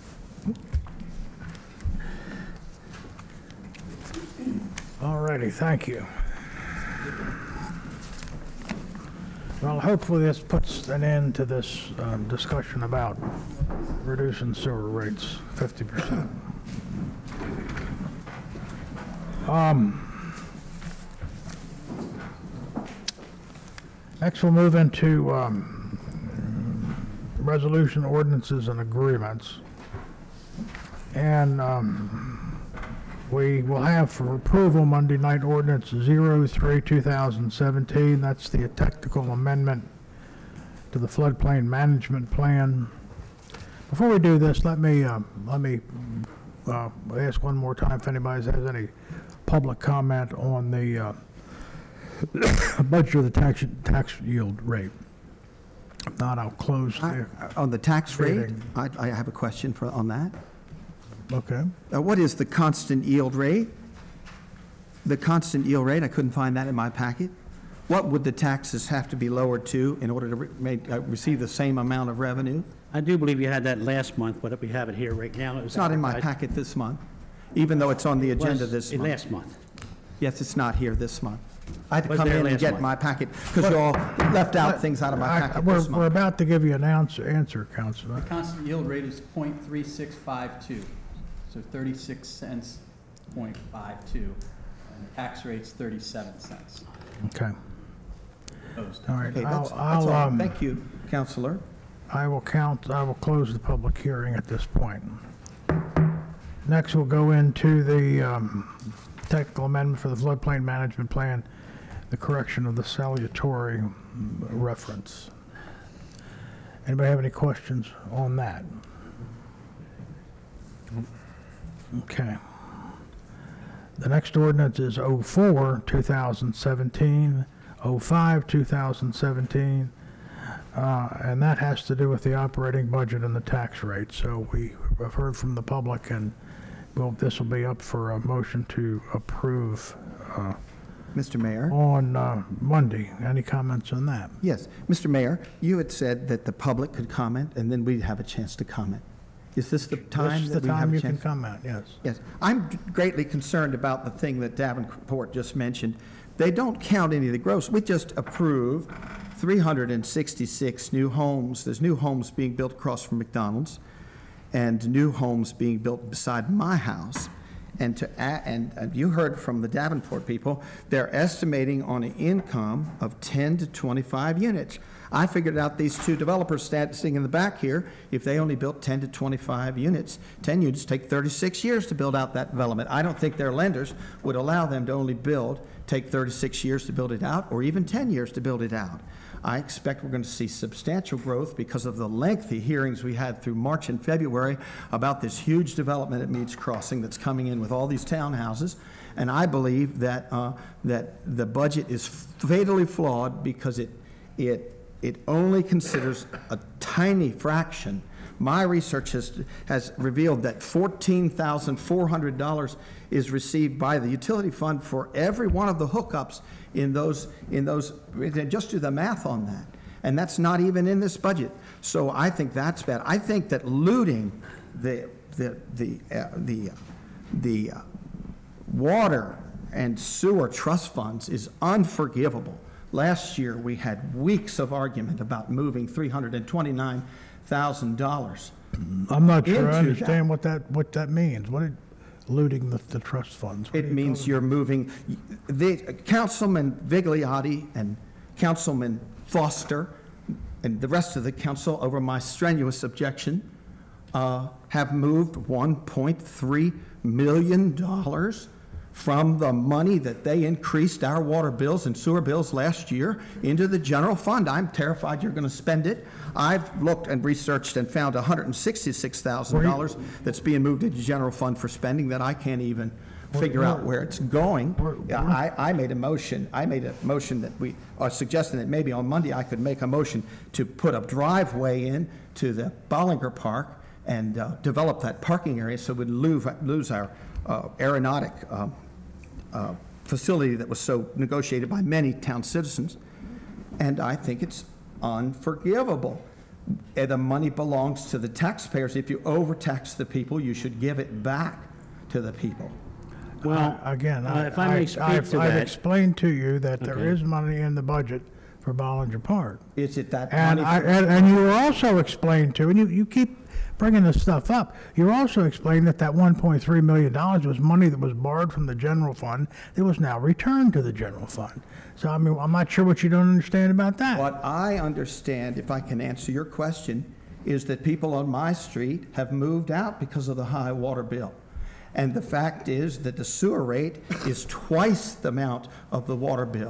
All righty, thank you. Well, hopefully this puts an end to this discussion about reducing sewer rates 50%. Next, we'll move into resolution ordinances and agreements. And we will have for approval Monday night ordinance 03-2017. That's the technical amendment to the floodplain management plan. Before we do this, let me ask one more time if anybody has any public comment on the budget or the tax yield rate. If not, I'll close the On the tax rate, meeting. I have a question on that. Okay. What is the constant yield rate? The constant yield rate, I couldn't find that in my packet. What would the taxes have to be lowered to in order to receive the same amount of revenue? I do believe you had that last month, but we have it here right now. It's not in my packet this month, even though it's on the agenda this month. Last month. Yes, it's not here this month. I had to Was come there in and last get month? my packet because you all left out things out of my packet this We're month. about to give you an answer, Councilor. The constant yield rate is 0.3652, so 36 cents, 0.52, and the tax rate's 37 cents. Okay. Opposed. All right. Okay, that's I'll, all. Thank you, Counselor. I will close the public hearing at this point. Next, we'll go into the technical amendment for the floodplain management plan, the correction of the salutary reference. Anybody have any questions on that? Okay. The next ordinance is 04, 2017, 05, 2017, and that has to do with the operating budget and the tax rate. So we have heard from the public, and this will be up for a motion to approve Mr. Mayor? on Monday. Any comments on that? Yes. Mr. Mayor, you had said that the public could comment and then we'd have a chance to comment. Is this the time This is that the we have time a you chance? can comment, yes. Yes. I'm greatly concerned about the thing that Davenport just mentioned. They don't count any of the gross. We just approved 366 new homes. There's new homes being built across from McDonald's and new homes being built beside my house. And you heard from the Davenport people, they're estimating on an income of 10 to 25 units. I figured out these two developers sitting in the back here, if they only built 10 to 25 units, 10 units take 36 years to build out that development. I don't think their lenders would allow them to only take 36 years to build it out, or even 10 years to build it out. I expect we're going to see substantial growth because of the lengthy hearings we had through March and February about this huge development at Meads Crossing that's coming in with all these townhouses. And I believe that that the budget is fatally flawed because it only considers a tiny fraction. My research has revealed that $14,400 is received by the utility fund for every one of the hookups in those, just do the math on that. And that's not even in this budget. So I think that's bad. I think that looting the water and sewer trust funds is unforgivable. Last year, we had weeks of argument about moving $329,000. I'm not sure I understand what that means. What is looting the trust funds? It means you're moving. Councilman Vigliotti and Councilman Foster and the rest of the council, over my strenuous objection, have moved $1.3 million from the money that they increased our water bills and sewer bills last year into the general fund. I'm terrified you're going to spend it. I've looked and researched and found $166,000 that's being moved into general fund for spending that I can't even figure out where it's going. I made a motion that we are suggesting that maybe on Monday I could make a motion to put a driveway in to the Bollinger Park and develop that parking area so we'd lose our aeronautic facility that was so negotiated by many town citizens. And I think it's unforgivable. The money belongs to the taxpayers. If you overtax the people, you should give it back to the people. Well, Again, if I may speak to I've that. explained to you that there Okay. is money in the budget for Bollinger Park. Is it that And money? and you were also explained to, and you keep bringing this stuff up, you also explained that $1.3 million was money that was borrowed from the general fund that was now returned to the general fund. So, I mean, I'm not sure what you don't understand about that. What I understand, if I can answer your question, is that people on my street have moved out because of the high water bill. And the fact is that the sewer rate is twice the amount of the water bill.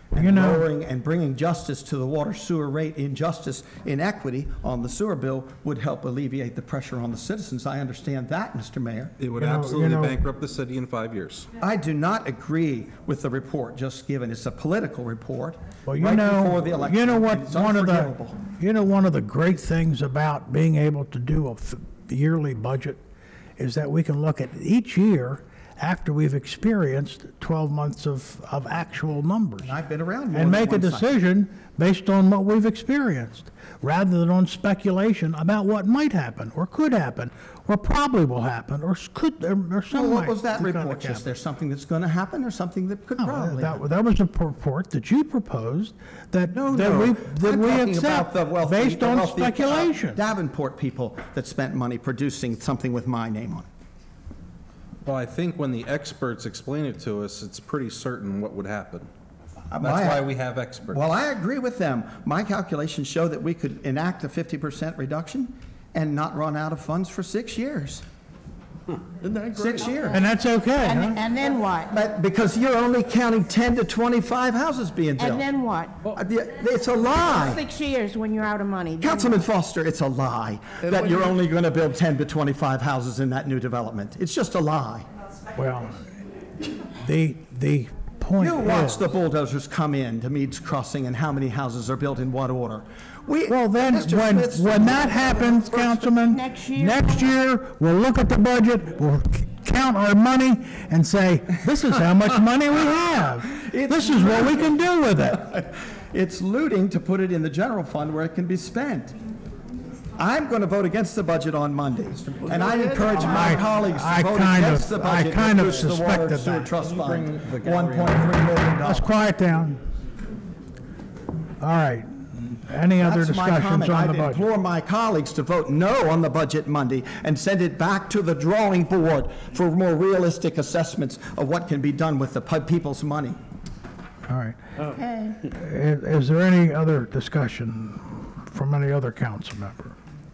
and lowering and bringing justice to the water sewer rate, injustice, inequity on the sewer bill would help alleviate the pressure on the citizens. I understand that, Mr. Mayor. It would absolutely bankrupt the city in 5 years. I do not agree with the report just given. It's a political report. Well, right before the election. you know what, It's one of the great things about being able to do a yearly budget is that we can look at each year after we've experienced 12 months of actual numbers. And I've been around more and than make a one cycle. decision based on what we've experienced, rather than on speculation about what might happen, or could happen, or probably will happen, or some Well, what might was that be gonna report? Is happen. there something that's going to happen or something that could probably happen? That was a report that you proposed that I'm we talking accept about the wealthy, based the on wealthy, speculation. Davenport people that spent money producing something with my name on it. Well, I think when the experts explain it to us, it's pretty certain what would happen. That's My- why we have experts. Well, I agree with them. My calculations show that we could enact a 50% reduction and not run out of funds for 6 years. Isn't that great? 6 years. And that's okay, huh? And then what? But because you're only counting 10 to 25 houses being built. And then what? It's a lie. 6 years when you're out of money. Then Councilman Foster, it's a lie that you're only going to build 10 to 25 houses in that new development. It's just a lie. Well, the point You is... watch the bulldozers come in to Meads Crossing and how many houses are built in what order. Well, then, Mr. Smith's- when that happens, Councilman, next year, we'll look at the budget, we'll count our money and say, this is how much money we have. This is what we can do with it. It's looting to put it in the general fund where it can be spent. I'm going to vote against the budget on Monday, and I encourage my colleagues to vote against the budget to boost the Water and Sewer Trust Fund, $1.3 million. Let's quiet down. All right. Any other That's my discussions comment. on the I'd budget? implore my colleagues to vote no on the budget Monday and send it back to the drawing board for more realistic assessments of what can be done with the people's money. All right. Okay. Is there any other discussion from any other council member?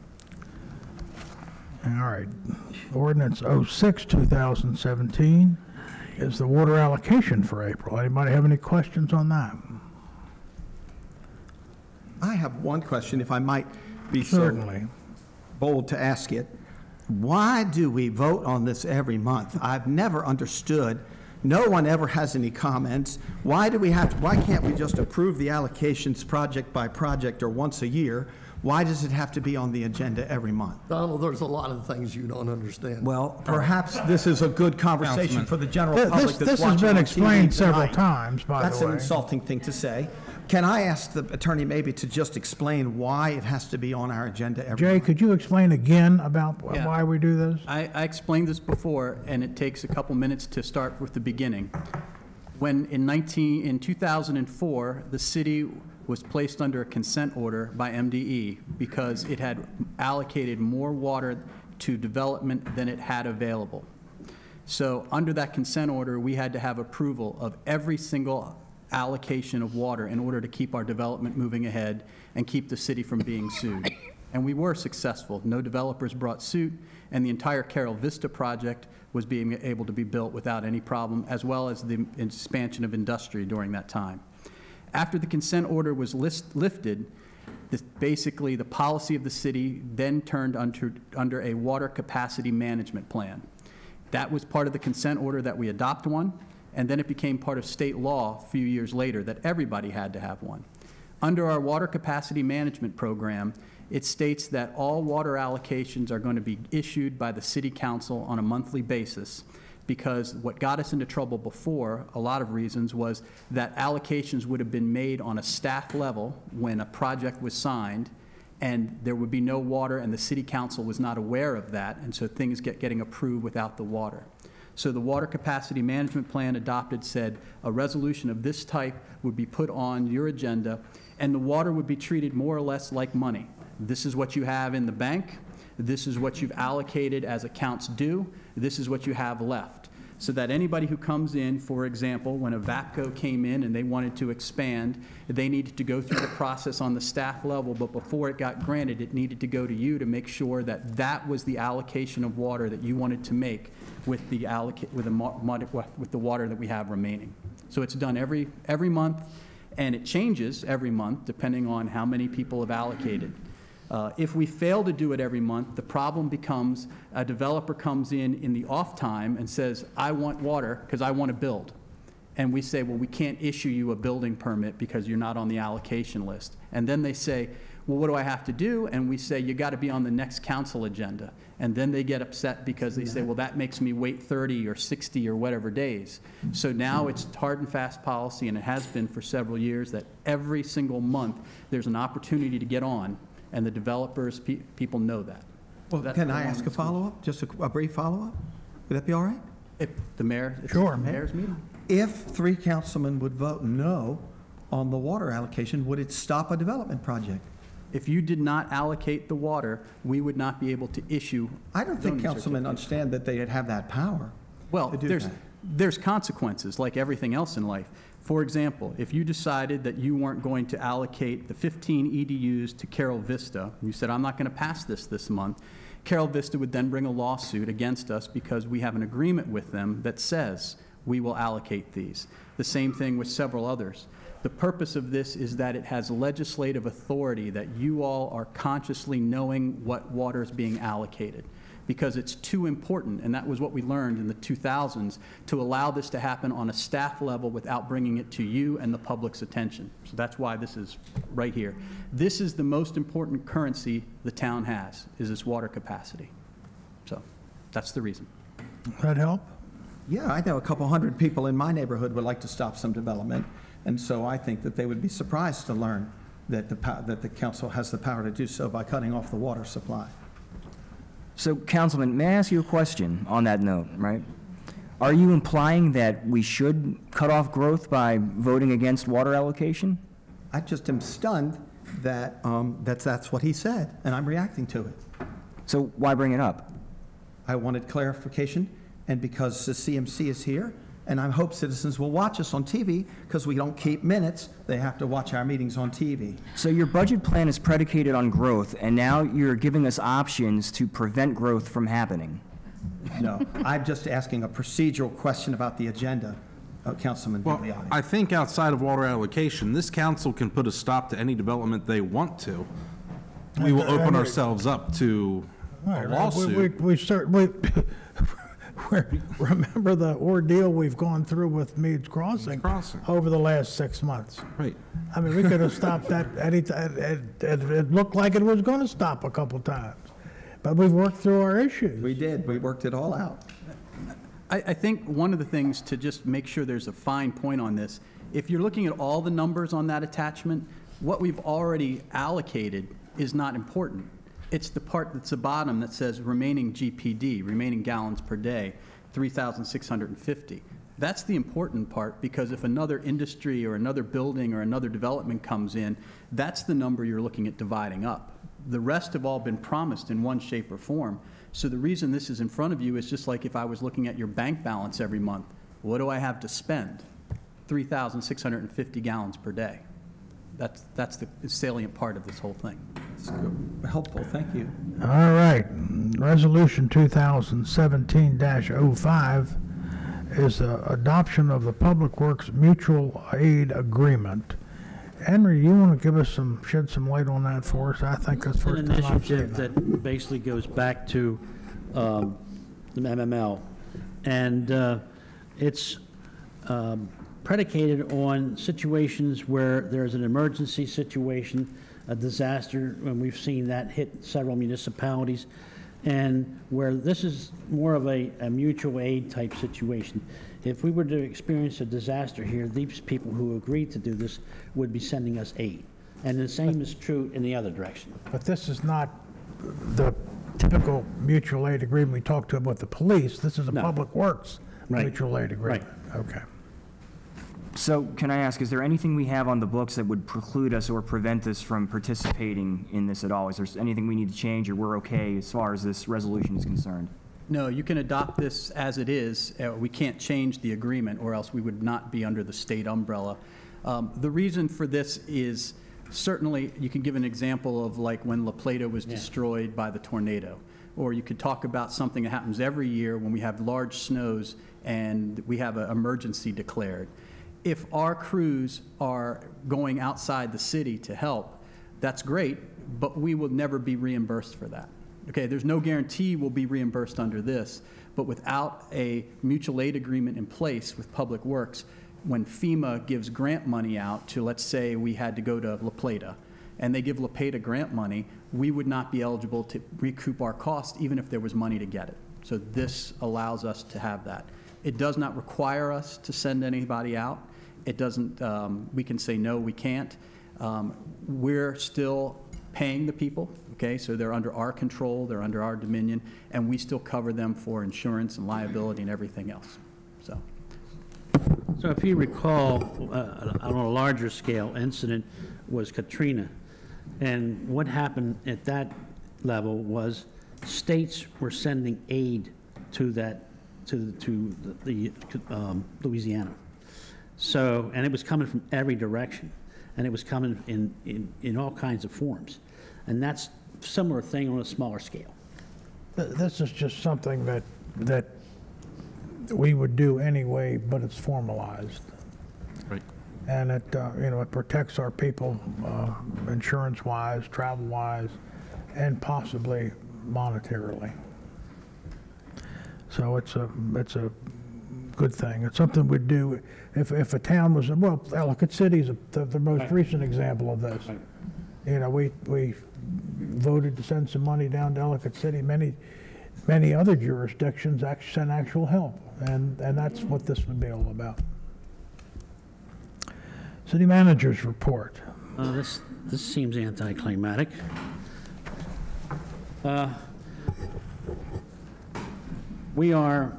All right. Ordinance 06, 2017 is the water allocation for April. Anybody have any questions on that? I have one question, if I might be so Certainly. bold to ask it. Why do we vote on this every month? I've never understood. No one ever has any comments. Why can't we just approve the allocations project by project or once a year? Why does it have to be on the agenda every month? Donald, there's a lot of things you don't understand. Well, perhaps this is a good conversation Councilman. for the general public that's This has watching been on TV explained several tonight. times, by That's the an way. insulting thing to say. Can I ask the attorney maybe to just explain why it has to be on our agenda every Jay, month? could you explain again about Yeah. why we do this? I explained this before, and it takes a couple minutes to start with the beginning. When in 2004, the city was placed under a consent order by MDE because it had allocated more water to development than it had available. So under that consent order, we had to have approval of every single allocation of water in order to keep our development moving ahead and keep the city from being sued. And we were successful. No developers brought suit, and the entire Carroll Vista project was being able to be built without any problem, as well as the expansion of industry during that time. After the consent order was lifted, basically the policy of the city then turned under a water capacity management plan. That was part of the consent order that we adopt one, and then it became part of state law a few years later that everybody had to have one. Under our water capacity management program, it states that all water allocations are going to be issued by the city council on a monthly basis, because what got us into trouble before, a lot of reasons, was that allocations would have been made on a staff level when a project was signed, and there would be no water, and the city council was not aware of that, and so things getting approved without the water. So the water capacity management plan adopted said a resolution of this type would be put on your agenda, and the water would be treated more or less like money. This is what you have in the bank. This is what you've allocated as accounts due. This is what you have left. So that anybody who comes in, for example, when a VAPCO came in and they wanted to expand, they needed to go through the process on the staff level, but before it got granted, it needed to go to you to make sure that that was the allocation of water that you wanted to make with the water that we have remaining. So it's done every month, And it changes every month depending on how many people have allocated. If we fail to do it every month, the problem becomes a developer comes in the off time and says, I want water because I want to build. And we say, well, we can't issue you a building permit because you're not on the allocation list. And then they say, well, what do I have to do? And we say, you got to be on the next council agenda. And then they get upset because they say, well, that makes me wait 30 or 60 or whatever days. So now it's hard and fast policy, and it has been for several years, that every single month there's an opportunity to get on, and the developers, people know that. Well, can I ask a follow-up, just a brief follow-up? Would that be all right? If the mayor, Sure. the mayor's meeting. If 3 councilmen would vote no on the water allocation, would it stop a development project? If you did not allocate the water, we would not be able to issue. I don't think zoning councilmen certificates. understand that they'd have that power. Well, to do there's, that. there's consequences, like everything else in life. For example, if you decided that you weren't going to allocate the 15 EDUs to Carroll Vista, and you said, I'm not going to pass this month, Carroll Vista would then bring a lawsuit against us because we have an agreement with them that says we will allocate these. The same thing with several others. The purpose of this is that it has legislative authority, that you all are consciously knowing what water is being allocated, because it's too important, and that was what we learned in the 2000s, to allow this to happen on a staff level without bringing it to you and the public's attention. So that's why this is right here. This is the most important currency the town has, is its water capacity. So that's the reason. That help? Yeah, I know a couple hundred people in my neighborhood would like to stop some development, and so I think that they would be surprised to learn that the council has the power to do so by cutting off the water supply. So, Councilman, may I ask you a question on that note, right? Are you implying that we should cut off growth by voting against water allocation? I just am stunned that that's what he said, and I'm reacting to it. So why bring it up? I wanted clarification, and because the CMC is here, and I hope citizens will watch us on TV, because we don't keep minutes, they have to watch our meetings on TV. So your budget plan is predicated on growth, and now you're giving us options to prevent growth from happening. No, I'm just asking a procedural question about the agenda, Councilman Well, Vigliotti. I think outside of water allocation, this council can put a stop to any development they want to. We will open ourselves up to a lawsuit. We certainly, remember the ordeal we've gone through with Meads Crossing over the last 6 months. Right. I mean, we could have stopped that anytime. It looked like it was going to stop a couple times, but we've worked through our issues. We did. We worked it all out. I think one of the things to just make sure there's a fine point on this, if you're looking at all the numbers on that attachment, what we've already allocated is not important. It's the part that's the bottom that says remaining GPD, remaining gallons per day, 3,650. That's the important part, because if another industry or another building or another development comes in, that's the number you're looking at dividing up. The rest have all been promised in one shape or form. So the reason this is in front of you is just like if I was looking at your bank balance every month. What do I have to spend? 3,650 gallons per day. That's the salient part of this whole thing. It's helpful, thank you. All right, Resolution 2017-05 is adoption of the Public Works Mutual Aid Agreement. Henry, you want to give us shed some light on that for us? I think that's first an time I've seen initiative that. that basically goes back to the MML, and it's predicated on situations where there's an emergency situation, a disaster, and we've seen that hit several municipalities, and where this is more of a mutual aid type situation. If we were to experience a disaster here, these people who agreed to do this would be sending us aid. And the same is true in the other direction. But this is not the typical mutual aid agreement we talked to about the police. This is a Public Works mutual aid agreement. Okay. So can I ask, is there anything we have on the books that would preclude us or prevent us from participating in this at all? Is there anything we need to change, or we're okay as far as this resolution is concerned? No, you can adopt this as it is. We can't change the agreement, or else we would not be under the state umbrella. The reason for this is certainly you can give an example of like when La Plata was destroyed by the tornado. Or you could talk about something that happens every year when we have large snows and we have an emergency declared. if our crews are going outside the city to help, that's great, but we will never be reimbursed for that. Okay, there's no guarantee we'll be reimbursed under this, but without a mutual aid agreement in place with Public Works, when FEMA gives grant money out to, let's say we had to go to La Plata, and they give La Plata grant money, we would not be eligible to recoup our cost even if there was money to get it. So this allows us to have that. It does not require us to send anybody out. It doesn't, we can say, no, we can't. We're still paying the people, okay? So they're under our control, they're under our dominion, and we still cover them for insurance and liability and everything else, so. So if you recall, on a larger scale incident was Katrina. And what happened at that level was states were sending aid to that, to the Louisiana. So, and it was coming from every direction. And it was coming in all kinds of forms. And that's a similar thing on a smaller scale. This is just something that we would do anyway, but it's formalized. Right. And it, you know, it protects our people insurance-wise, travel-wise, and possibly monetarily. So it's a good thing. It's something we'd do if a town was, well, Ellicott City is the most recent example of this. Right. You know, we voted to send some money down to Ellicott City. Many other jurisdictions send actual help, and that's what this would be all about. City manager's report. This seems anticlimactic. We are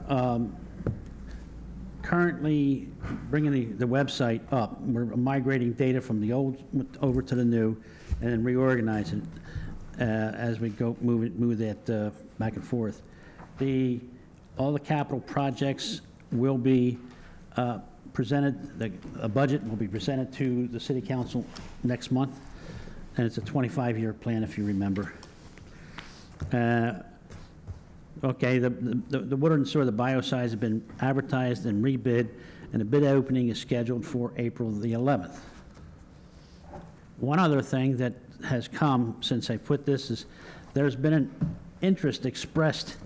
currently bringing the website up. We're migrating data from the old over to the new and then reorganizing as we go move that back and forth. All the capital projects will be presented, a budget will be presented to the City Council next month, and it's a 25-year plan, if you remember. Okay, the water and sewer, the biocides have been advertised and rebid, and the bid opening is scheduled for April the 11th. One other thing that has come since I put this is there's been an interest expressed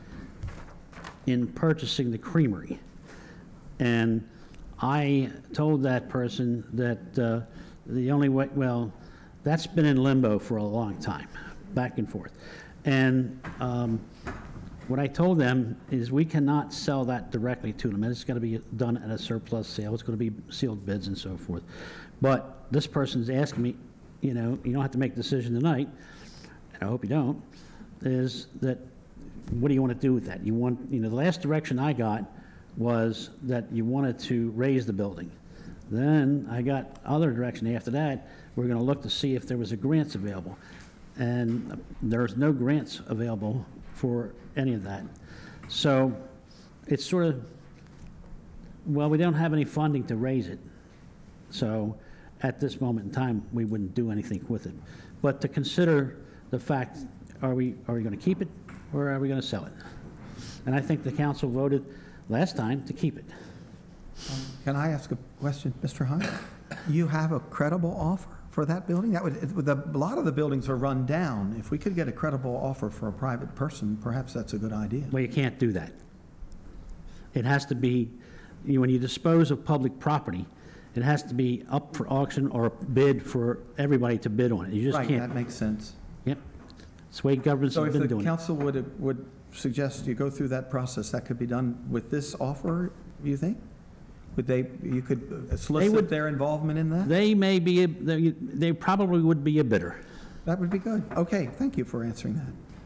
in purchasing the creamery. And I told that person that the only way, well, that's been in limbo for a long time, back and forth. And what I told them is we cannot sell that directly to them. It's going to be done at a surplus sale. It's going to be sealed bids and so forth. But this person's asking me, you know, you don't have to make a decision tonight, and I hope you don't, is that what do you want to do with that? You want, you know, the last direction I got was that you wanted to raise the building. Then I got other direction after that. We're going to look to see if there was a grants available. And there's no grants available for any of that. So it's sort of, well, we don't have any funding to raise it. So at this moment in time, we wouldn't do anything with it. But to consider the fact, are we going to keep it or are we going to sell it? And I think the council voted last time to keep it. Can I ask a question, Mr. Hunt? You have a credible offer for that building? That would, a lot of the buildings are run down. If we could get a credible offer for a private person, perhaps that's a good idea. Well, you can't do that. It has to be, when you dispose of public property, it has to be up for auction or bid for everybody to bid on it. You just can't. Right, that makes sense. Yep. That's the way governments have been doing it. So if the council would suggest you go through that process, that could be done with this offer, you think? You could solicit their involvement in that? They may be, they probably would be a bidder. That would be good. Okay, thank you for answering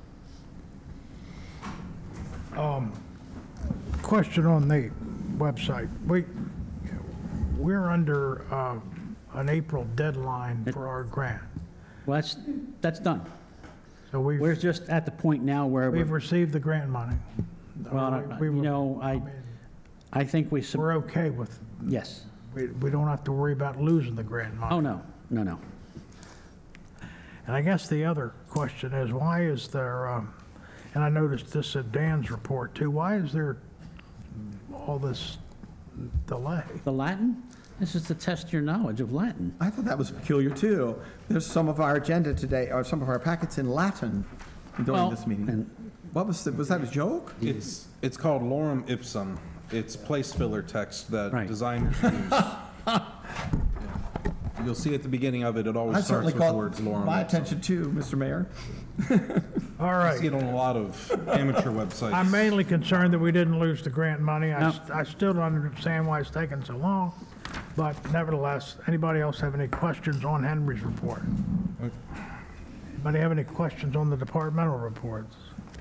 that. Question on the website. We're under an April deadline for our grant. Well, that's done. So we're just at the point now where we've received the grant money. Well, you know, I think we're okay with. Yes. We don't have to worry about losing the grant money. Oh, no. No. And I guess the other question is, why is there, and I noticed this at Dan's report too, why is there all this delay? The Latin? This is to test your knowledge of Latin. I thought that was peculiar, too. There's some of our agenda today, or some of our packets in Latin during this meeting. What was that a joke? It's called lorem ipsum. It's place filler text that designers use. Yeah. You'll see at the beginning of it, it always starts with the words lorem my ipsum. attention too, Mr. Mayor. All right. You see it on a lot of amateur websites. I'm mainly concerned that we didn't lose the grant money. I still don't understand why it's taking so long, but nevertheless, anybody else have any questions on Henry's report? Anybody have any questions on the departmental reports?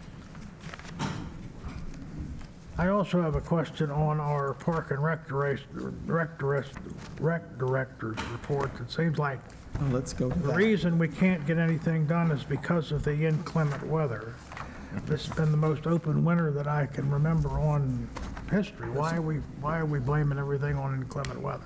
I also have a question on our Park and Rec Director's report. It seems like let's go to the that. reason we can't get anything done is because of the inclement weather. This has been the most open winter that I can remember on history. Why are we blaming everything on inclement weather?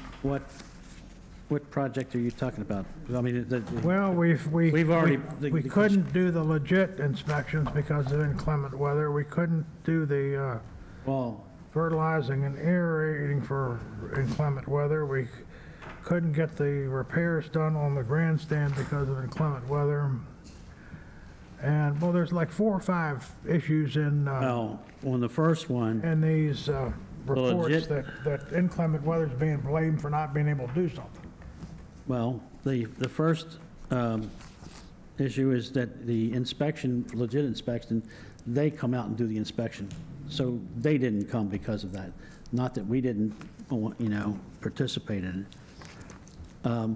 What project are you talking about? I mean, Well, we already couldn't do the legit inspections because of inclement weather. We couldn't do the fertilizing and aerating for inclement weather. We couldn't get the repairs done on the grandstand because of inclement weather. And, well, there's like 4 or 5 issues in... on the first one... in these reports that inclement weather is being blamed for not being able to do something. Well, the first issue is that the inspection, legit inspection, they come out and do the inspection. So they didn't come because of that. Not that we didn't, participate in it.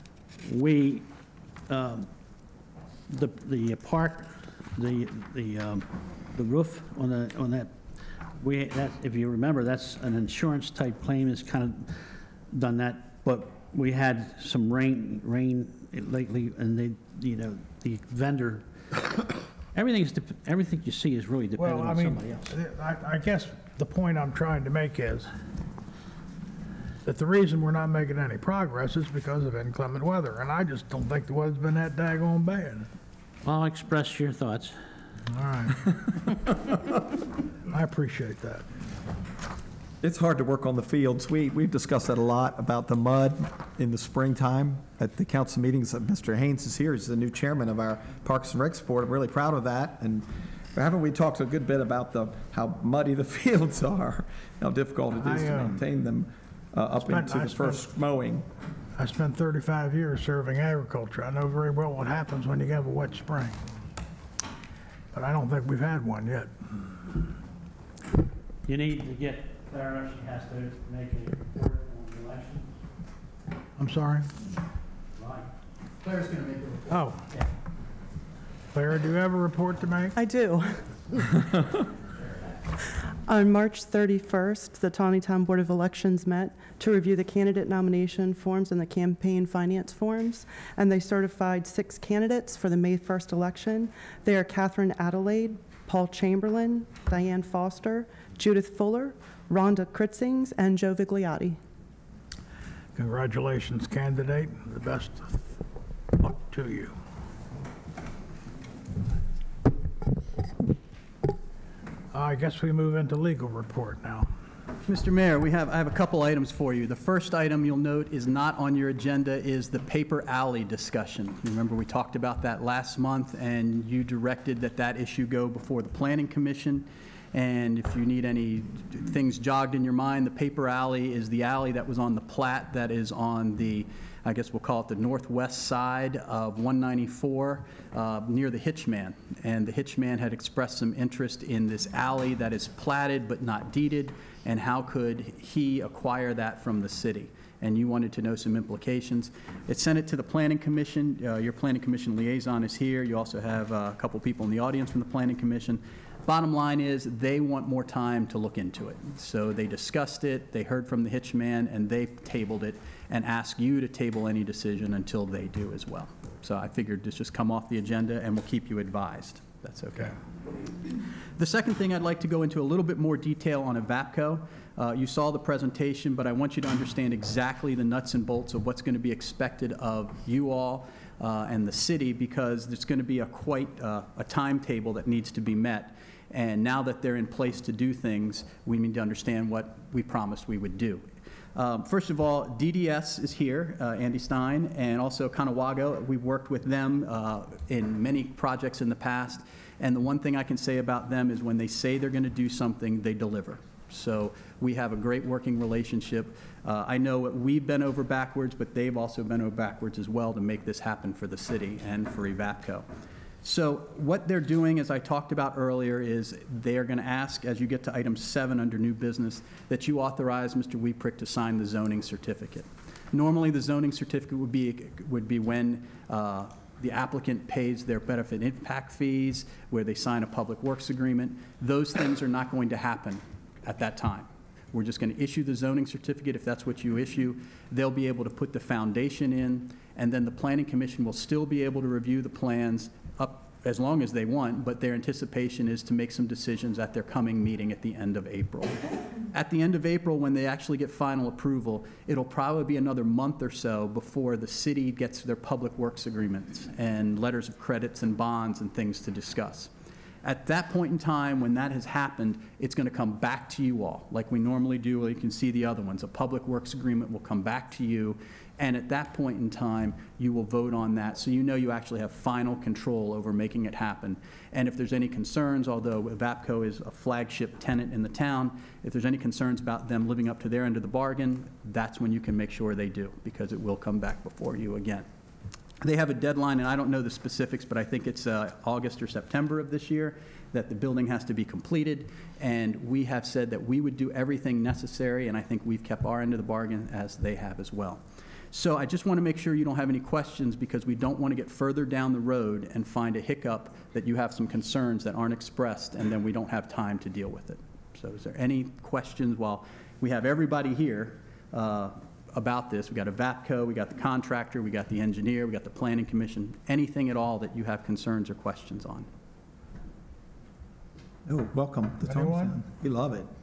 The park, the roof on that, if you remember, that's an insurance type claim. It's kind of done that, but we had some rain lately, and the vendor, everything you see is really dependent on somebody else. I guess the point I'm trying to make is that the reason we're not making any progress is because of inclement weather, and I just don't think the weather's been that daggone bad. I'll express your thoughts. All right. I appreciate that. It's hard to work on the fields. We've discussed that a lot about the mud in the springtime at the council meetings. Mr. Haynes is here. He's the new chairman of our Parks and Recs Board. I'm really proud of that. And haven't we talked a good bit about how muddy the fields are, how difficult it is to maintain them up into the first mowing? I spent 35 years serving agriculture. I know very well what happens when you have a wet spring. But I don't think we've had one yet. You need to get Clara, she has to make a report on the election. I'm sorry? Right. Claire's going to make a report. Oh. Yeah. Claire, do you have a report to make? I do. On March 31st, the Taneytown Board of Elections met to review the candidate nomination forms and the campaign finance forms, and they certified 6 candidates for the May 1st election. They are Catherine Adelaide, Paul Chamberlain, Diane Foster, Judith Fuller, Rhonda Kritzings, and Joe Vigliotti. Congratulations, candidate. The best of luck to you. I guess we move into legal report now. Mr. Mayor, I have a couple items for you. The first item you'll note is not on your agenda is the paper alley discussion. Remember, we talked about that last month, and you directed that issue go before the Planning Commission. And if you need any things jogged in your mind, the paper alley is the alley that was on the plat that is on the, I guess we'll call it the northwest side of 194 near the Hitchman. And the Hitchman had expressed some interest in this alley that is platted but not deeded, and how could he acquire that from the city? And you wanted to know some implications. It sent it to the Planning Commission. Your Planning Commission liaison is here. You also have a couple people in the audience from the Planning Commission. Bottom line is they want more time to look into it. So they discussed it, they heard from the Hitchman, and they tabled it and asked you to table any decision until they do as well. So I figured this just come off the agenda and we'll keep you advised. That's okay. The second thing I'd like to go into a little bit more detail on Evapco. You saw the presentation, but I want you to understand exactly the nuts and bolts of what's going to be expected of you all and the city, because there's going to be quite a timetable that needs to be met. And now that they're in place to do things, we need to understand what we promised we would do. First of all, DDS is here, Andy Stein, and also Conawago. We've worked with them in many projects in the past, and the one thing I can say about them is when they say they're going to do something, they deliver. So we have a great working relationship. I know we've been over backwards, but they've also been over backwards as well to make this happen for the city and for EVAPCO. So what they're doing, as I talked about earlier, is they are going to ask, as you get to item 7 under new business, that you authorize Mr. Wieprick to sign the zoning certificate. Normally, the zoning certificate would be when the applicant pays their benefit impact fees, where they sign a public works agreement. Those things are not going to happen at that time. We're just going to issue the zoning certificate if that's what you issue. They'll be able to put the foundation in, and then the Planning Commission will still be able to review the plans up as long as they want, but their anticipation is to make some decisions at their coming meeting at the end of April. At the end of April, when they actually get final approval, it'll probably be another month or so before the city gets their public works agreements and letters of credits and bonds and things to discuss. At that point in time, when that has happened, it's going to come back to you all, like we normally do. You can see the other ones. A public works agreement will come back to you, and at that point in time, you will vote on that, so you know you actually have final control over making it happen. And if there's any concerns, although EVAPCO is a flagship tenant in the town, if there's any concerns about them living up to their end of the bargain, that's when you can make sure they do, because it will come back before you again. They have a deadline, and I don't know the specifics, but I think it's August or September of this year that the building has to be completed, and we have said that we would do everything necessary, and I think we've kept our end of the bargain as they have as well. So I just want to make sure you don't have any questions, because we don't want to get further down the road and find a hiccup that you have some concerns that aren't expressed, and then we don't have time to deal with it. So is there any questions? While we have everybody here about this, we got EVAPCO, we got the contractor, we got the engineer, we got the Planning Commission, anything at all that you have concerns or questions on? Oh, welcome to Taneytown. We love it.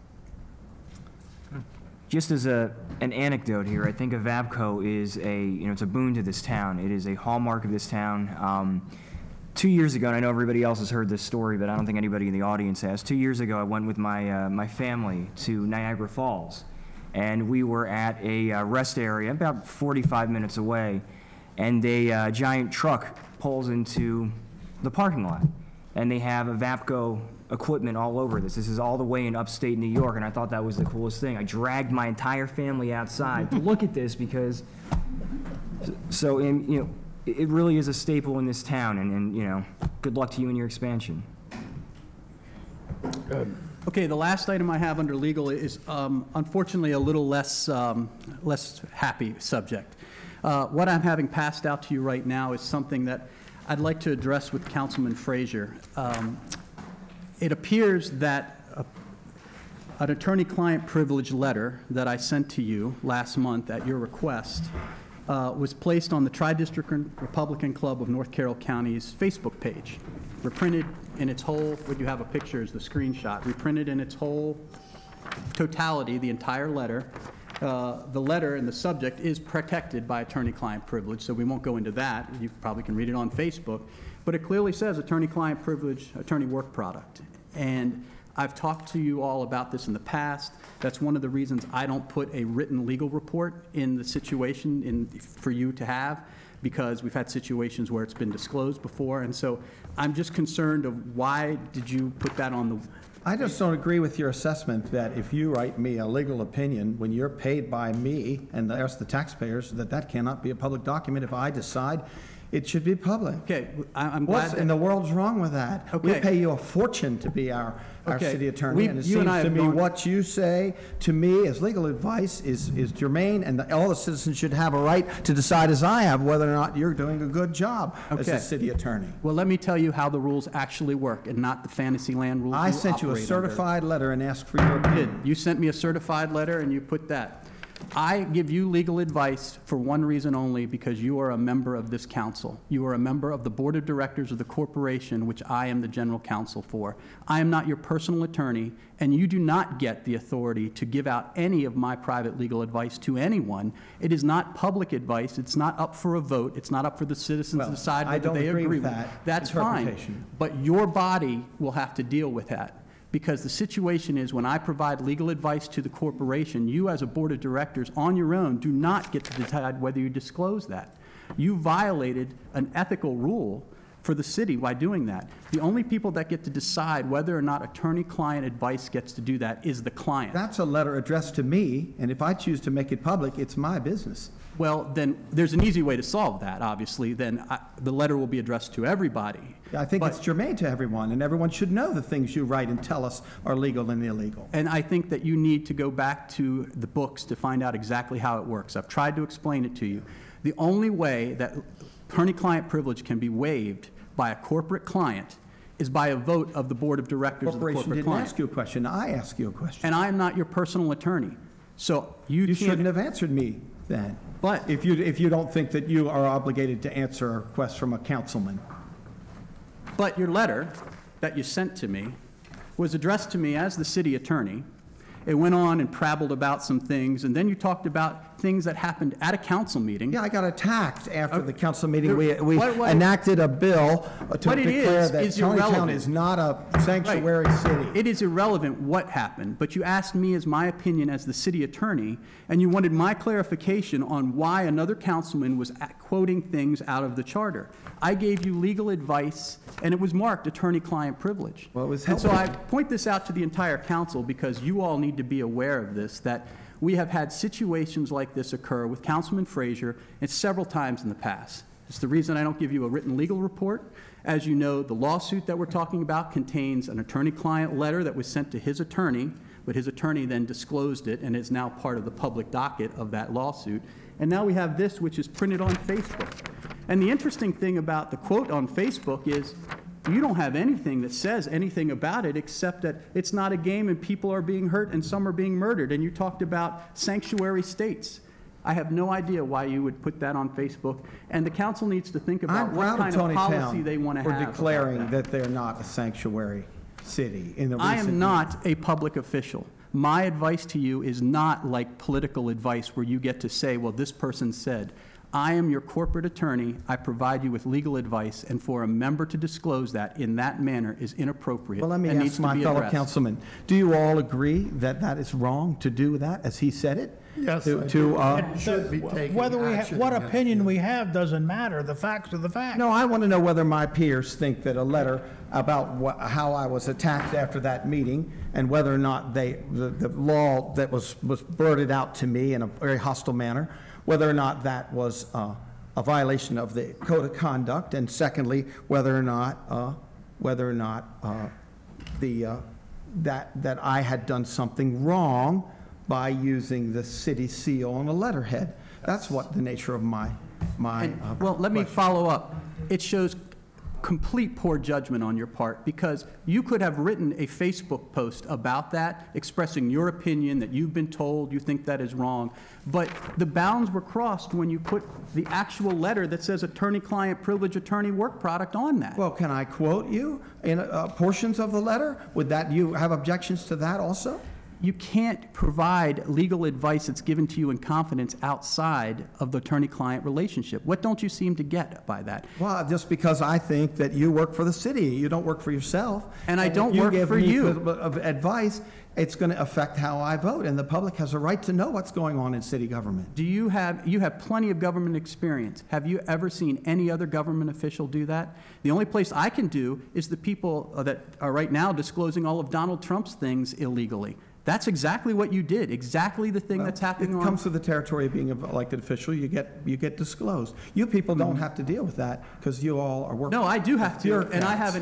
Just as an anecdote here, I think EVAPCO is it's a boon to this town. It is a hallmark of this town. 2 years ago, and I know everybody else has heard this story, but I don't think anybody in the audience has. 2 years ago, I went with my family to Niagara Falls, and we were at a rest area about 45 minutes away, and a giant truck pulls into the parking lot, and they have EVAPCO equipment all over this. This is all the way in upstate New York, and I thought that was the coolest thing. I dragged my entire family outside to look at this, because it really is a staple in this town, and good luck to you in your expansion. Okay, the last item I have under legal is unfortunately a little less happy subject. What I'm having passed out to you right now is something that I'd like to address with Councilman Frazier. It appears that an attorney-client privilege letter that I sent to you last month at your request was placed on the Tri-District Republican Club of North Carroll County's Facebook page, reprinted in its whole. What you have a picture is the screenshot, reprinted in its whole totality, the entire letter. The letter and the subject is protected by attorney-client privilege, so we won't go into that. You probably can read it on Facebook. But it clearly says attorney-client privilege, attorney work product. And I've talked to you all about this in the past. That's one of the reasons I don't put a written legal report in the situation for you to have, because we've had situations where it's been disclosed before. And so I'm just concerned of why did you put that on the... I just don't agree with your assessment that if you write me a legal opinion when you're paid by me and ask the taxpayers, that cannot be a public document if I decide it should be public. Okay, I'm glad. What in the world's wrong with that? Okay. We pay you a fortune to be our city attorney, and it you seems and I to me have what you say to me as legal advice is germane, and all the citizens should have a right to decide, as I have, whether or not you're doing a good job as a city attorney. Well, let me tell you how the rules actually work, and not the fantasy land rules. I sent you a certified letter and asked for your opinion. You sent me a certified letter, and you put that. I give you legal advice for one reason only, because you are a member of this council. You are a member of the board of directors of the corporation, which I am the general counsel for. I am not your personal attorney, and you do not get the authority to give out any of my private legal advice to anyone. It is not public advice. It's not up for a vote. It's not up for the citizens to decide whether they agree with that. That's fine. But your body will have to deal with that. Because the situation is, when I provide legal advice to the corporation, you as a board of directors on your own do not get to decide whether you disclose that. You violated an ethical rule for the city by doing that. The only people that get to decide whether or not attorney-client advice gets to do that is the client. That's a letter addressed to me, and if I choose to make it public, it's my business. Well, then there's an easy way to solve that, obviously. Then the letter will be addressed to everybody. I think it's germane to everyone, and everyone should know the things you write and tell us are legal and illegal. And I think that you need to go back to the books to find out exactly how it works. I've tried to explain it to you. The only way that attorney-client privilege can be waived by a corporate client is by a vote of the board of directors of the corporate client. Corporation didn't ask you a question. I asked you a question. And I am not your personal attorney. So you shouldn't have answered me then. But if you don't think that you are obligated to answer a request from a councilman. But your letter that you sent to me was addressed to me as the city attorney. It went on and prattled about some things, and then you talked about things that happened at a council meeting. Yeah, I got attacked after the council meeting. We enacted a bill to declare that Taneytown is not a sanctuary city. It is irrelevant what happened, but you asked me as my opinion as the city attorney, and you wanted my clarification on why another councilman was quoting things out of the charter. I gave you legal advice, and it was marked attorney-client privilege. Well, it was and so I point this out to the entire council because you all need to be aware of this, that we have had situations like this occur with Councilman Frazier and several times in the past. It's the reason I don't give you a written legal report. As you know, the lawsuit that we're talking about contains an attorney-client letter that was sent to his attorney, but his attorney then disclosed it and is now part of the public docket of that lawsuit. And now we have this, which is printed on Facebook. And the interesting thing about the quote on Facebook is you don't have anything that says anything about it except that it's not a game and people are being hurt and some are being murdered. And you talked about sanctuary states. I have no idea why you would put that on Facebook. And the council needs to think about what kind of policy they want to have. For declaring that they're not a sanctuary city in the recent I am not a public official. My advice to you is not like political advice where you get to say, well, this person said. I am your corporate attorney. I provide you with legal advice, and for a member to disclose that in that manner is inappropriate. Well, let me ask my fellow councilman, do you all agree that that is wrong to do that, as he said it? Yes, should be taken whether we what opinion we have doesn't matter. The facts are the facts. No, I want to know whether my peers think that a letter about how I was attacked after that meeting and whether or not the law that was blurted out to me in a very hostile manner, whether or not that was a violation of the code of conduct, and secondly, whether or not that I had done something wrong by using the city seal on a letterhead. That's what the nature of my well, let me follow up. It shows complete poor judgment on your part because you could have written a Facebook post about that, expressing your opinion that you've been told you think that is wrong, but the bounds were crossed when you put the actual letter that says attorney-client privilege attorney work product on that. Well, can I quote you in portions of the letter? Would that, you have objections to that also? You can't provide legal advice that's given to you in confidence outside of the attorney-client relationship. What don't you seem to get by that? Well, just because I think that you work for the city, you don't work for yourself. And I don't work for you. Of advice, it's going to affect how I vote, and the public has a right to know what's going on in city government. Do you have plenty of government experience. Have you ever seen any other government official do that? The only place I can do is the people that are right now disclosing all of Donald Trump's things illegally. That's exactly what you did, exactly the thing that's happening on... It comes to the territory of being an elected official, you get disclosed. You people don't have to deal with that because you all are working... No, I do have to, and I have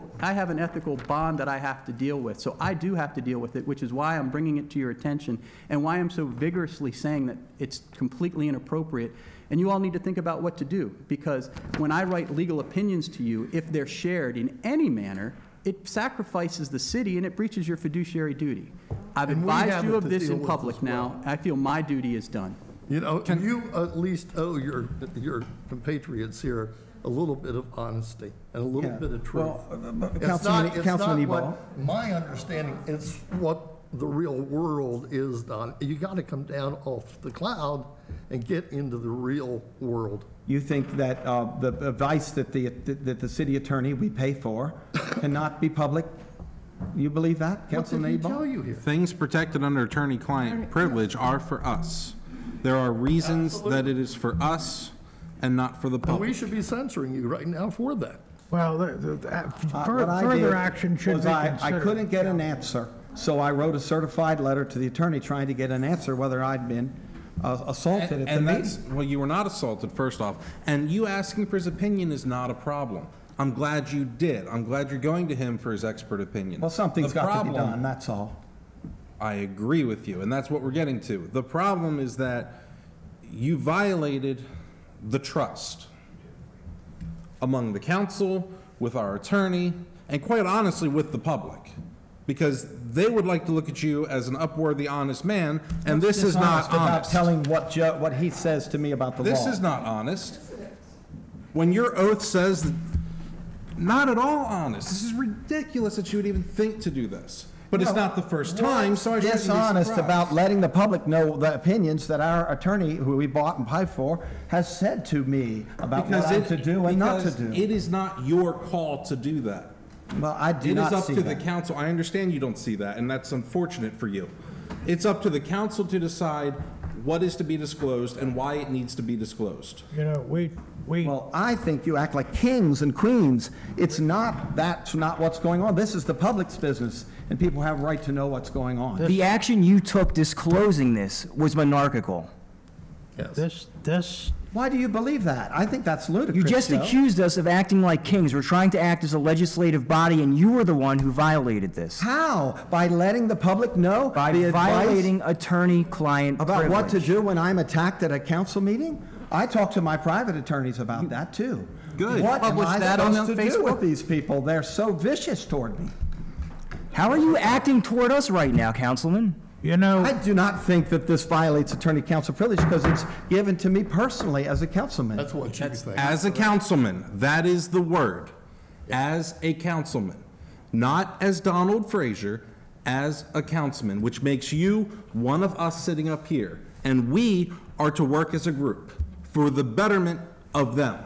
an ethical bond that I have to deal with. So I do have to deal with it, which is why I'm bringing it to your attention and why I'm so vigorously saying that it's completely inappropriate. And you all need to think about what to do, because when I write legal opinions to you, if they're shared in any manner, it sacrifices the city and it breaches your fiduciary duty. I've advised you of this in public now. I feel my duty is done. You know, you at least owe your compatriots here a little bit of honesty and a little bit of truth. Well, it's not what my understanding, it's what the real world is done. You got to come down off the cloud and get into the real world. You think that the advice that the city attorney we pay for cannot be public? You believe that, What Councilman did he tell Abel? you here? Things protected under attorney-client privilege are for us. There are reasons that it is for us and not for the And we public. should be censoring you right now for that. Well, What I did further action should was be I considered. couldn't get an answer, so I wrote a certified letter to the attorney trying to get an answer whether I'd been assaulted at the And meeting. that's, well, you were not assaulted, first off, and you asking for his opinion is not a problem. I'm glad you did. I'm glad you're going to him for his expert opinion. Well, something's The got to be problem- done, that's all. I agree with you, and that's what we're getting to. The problem is that you violated the trust among the council, with our attorney, and quite honestly, with the public. Because they would like to look at you as an upworthy, honest man, and this is not Dishonest about honest. telling what he says to me about the law. This is not honest. When your oath says that, not at all honest. This is ridiculous that you would even think to do this. But it's No. not the first time, so I shouldn't be Dishonest surprised. about letting the public know the opinions that our attorney, who we bought and paid for, has said to me about what I'm to do and not to because do. it is not your call to do that. Well, I do It is not up see to the that. council. I understand you don't see that, and that's unfortunate for you. It's up to the council to decide what is to be disclosed and why it needs to be disclosed. You know, we, Well, I think you act like kings and queens. That's not what's going on. This is the public's business, and people have a right to know what's going on. The action you took disclosing this was monarchical. this, Why do you believe that? I think that's ludicrous. You just Joe. accused us of acting like kings. We're trying to act as a legislative body, and you were the one who violated this. How? By letting the public know? By the advice violating attorney-client about privilege. what to do when I'm attacked at a council meeting? I talk to my private attorneys about that, too. Good. What am Publish I that on supposed to do Facebook? with these people? They're so vicious toward me. How are you acting toward us right now, Councilman? you know, I do not think that this violates attorney-council privilege because it's given to me personally as a councilman. That's what you think. As a councilman, that is the word. As a councilman. Not as Donald Frazier, as a councilman, which makes you one of us sitting up here. And we are to work as a group for the betterment of them.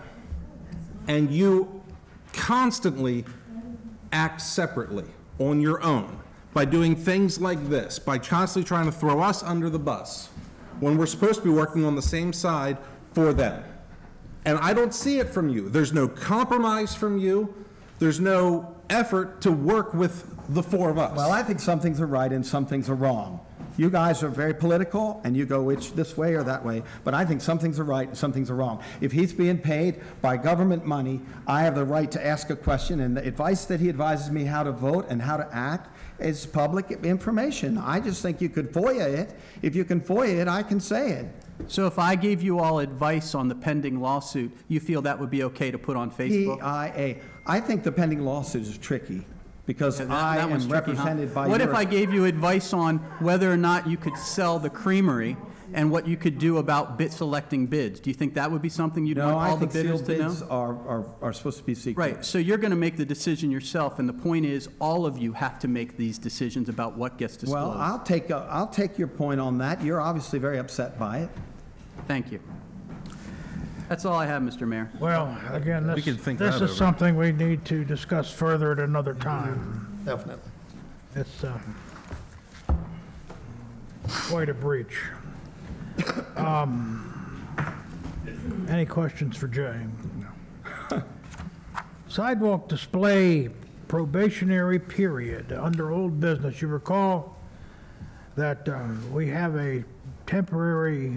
And you constantly act separately on your own by doing things like this, by constantly trying to throw us under the bus when we're supposed to be working on the same side for them. And I don't see it from you. There's no compromise from you. There's no effort to work with the four of us. Well, I think some things are right and some things are wrong. You guys are very political, and you go this way or that way, but I think some things are right and some things are wrong. If he's being paid by government money, I have the right to ask a question, and the advice that he advises me how to vote and how to act is public information. I just think you could FOIA it. If you can FOIA it, I can say it. So if I gave you all advice on the pending lawsuit, you feel that would be okay to put on Facebook? PIA. I think the pending lawsuit is tricky, because Yeah, I that one's am tricky, huh? represented by What your... if I gave you advice on whether or not you could sell the creamery and what you could do about selecting bids? Do you think that would be something you'd want No, I all the think bidders sealed to know? bids are supposed to be secret. Right, so you're going to make the decision yourself, and the point is, all of you have to make these decisions about what gets disclosed. Well, I'll take your point on that. You're obviously very upset by it. Thank you. That's all I have, Mr. Mayor. well, again, We can think this that is over. something we need to discuss further at another time. Definitely. It's quite a breach. Any questions for Jay? Sidewalk display probationary period under old business. You recall that we have a temporary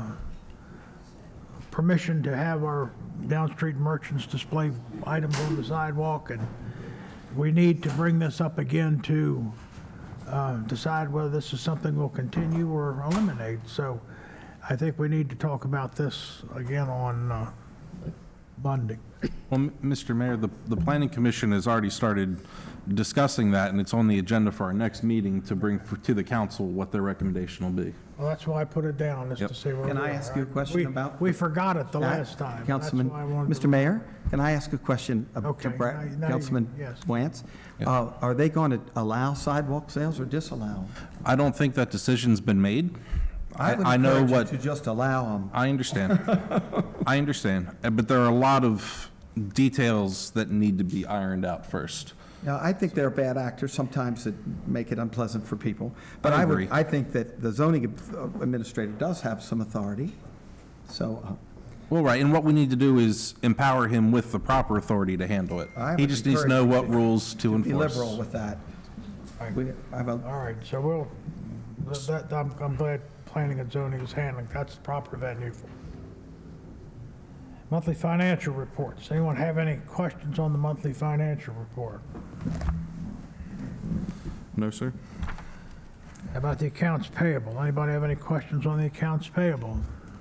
permission to have our downstreet merchants display items on the sidewalk, and we need to bring this up again to decide whether this is something we'll continue or eliminate. So I think we need to talk about this again on Monday. Well, Mr. Mayor, the Planning Commission has already started discussing that, and it's on the agenda for our next meeting to bring to the council what their recommendation will be. Well, that's why I put it down, is to see where we are. Can I ask you a question about... We forgot it the last time. Councilman, That's why I wanted to- Mr. Mayor, can I ask a question to Okay, now you- Councilman yes. Wance? Yeah. Are they going to allow sidewalk sales or disallow? I don't think that decision's been made. would I know encourage you what. to just allow them. I understand. I understand. But there are a lot of details that need to be ironed out first. Yeah, I think they're bad actors sometimes that make it unpleasant for people. But I agree. I think that the zoning administrator does have some authority, so. Well, right, and what we need to do is empower him with the proper authority to handle it. I He would just needs to encourage know him what rules to Be enforce. liberal with that. All right, so we'll, I'm glad planning and zoning is handling, that's the proper venue for. Monthly financial reports. Anyone have any questions on the monthly financial report? No, sir? How about the accounts payable? Anybody have any questions on the accounts payable?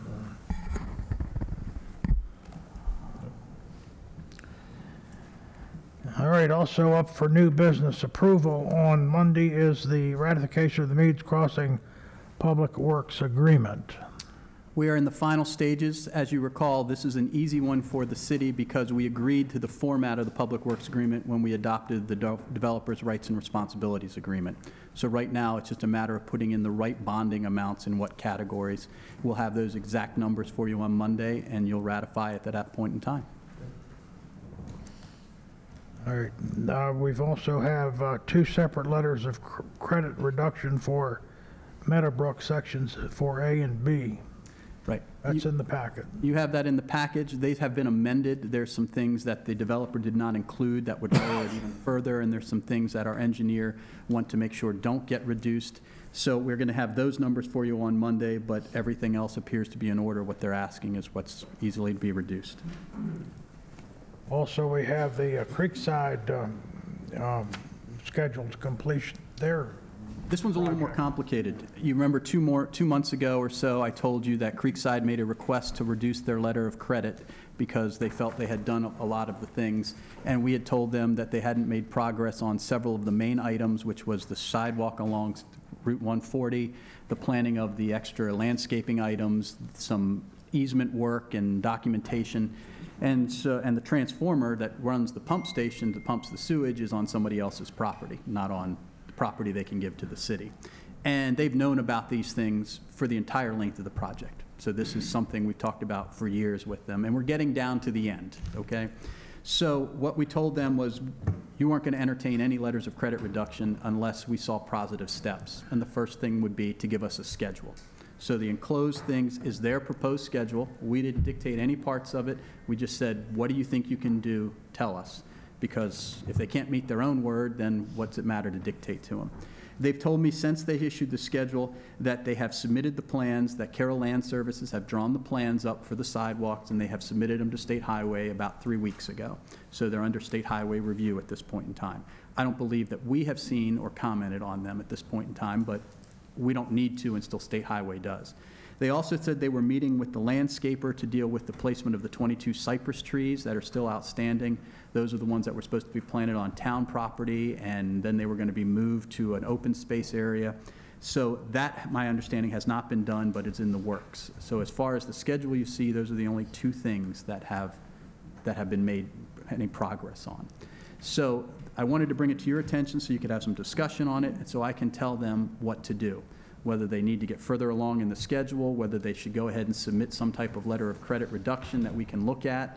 All right, also up for new business approval on Monday is the ratification of the Meads Crossing Public Works Agreement. We are in the final stages. As you recall, this is an easy one for the city because we agreed to the format of the Public Works Agreement when we adopted the Developers' Rights and Responsibilities Agreement. So right now, it's just a matter of putting in the right bonding amounts in what categories. We'll have those exact numbers for you on Monday, and you'll ratify it at that point in time. All right, we've also have two separate letters of credit reduction for Meadowbrook sections 4A and B. Right. That's in the packet. You have that in the package. They have been amended. There's some things that the developer did not include that would lower it even further, and there's some things that our engineer want to make sure don't get reduced. So we're going to have those numbers for you on Monday, but everything else appears to be in order. What they're asking is what's easily to be reduced. Also, we have the Creekside scheduled completion there. This one's a little more complicated. You remember 2 months ago or so, I told you that Creekside made a request to reduce their letter of credit because they felt they had done a lot of the things, and we had told them that they hadn't made progress on several of the main items, which was the sidewalk along Route 140, the planning of the extra landscaping items, some easement work and documentation, and the transformer that runs the pump station that pumps the sewage is on somebody else's property, not on property they can give to the city. And they've known about these things for the entire length of the project. So this is something we've talked about for years with them, and we're getting down to the end, okay? So what we told them was you weren't going to entertain any letters of credit reduction unless we saw positive steps. And the first thing would be to give us a schedule. So the enclosed things is their proposed schedule. We didn't dictate any parts of it. We just said, what do you think you can do? Tell us. Because if they can't meet their own word, then what's it matter to dictate to them? They've told me since they issued the schedule that they have submitted the plans, that Carroll Land Services have drawn the plans up for the sidewalks, and they have submitted them to State Highway about 3 weeks ago. So they're under State Highway review at this point in time. I don't believe that we have seen or commented on them at this point in time, but we don't need to until State Highway does. They also said they were meeting with the landscaper to deal with the placement of the 22 cypress trees that are still outstanding. Those are the ones that were supposed to be planted on town property, and then they were going to be moved to an open space area. So that, my understanding, has not been done, but it's in the works. So as far as the schedule you see, those are the only 2 things that have been made any progress on. So I wanted to bring it to your attention so you could have some discussion on it, and so I can tell them what to do, whether they need to get further along in the schedule, whether they should go ahead and submit some type of letter of credit reduction that we can look at,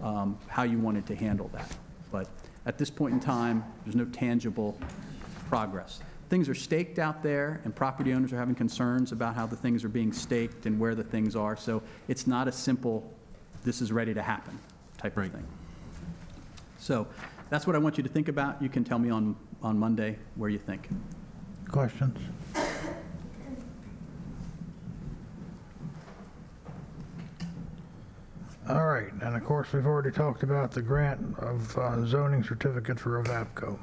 how you wanted to handle that. But at this point in time, there's no tangible progress. Things are staked out there, and property owners are having concerns about how the things are being staked and where the things are. So it's not a simple, this is ready to happen type of thing. So that's what I want you to think about. You can tell me on Monday where you think. Questions? All right, and of course, we've already talked about the grant of zoning certificate for Evapco.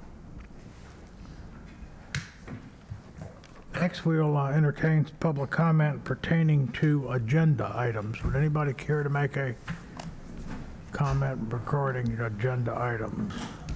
Next, we'll entertain public comment pertaining to agenda items. Would anybody care to make a comment regarding agenda items?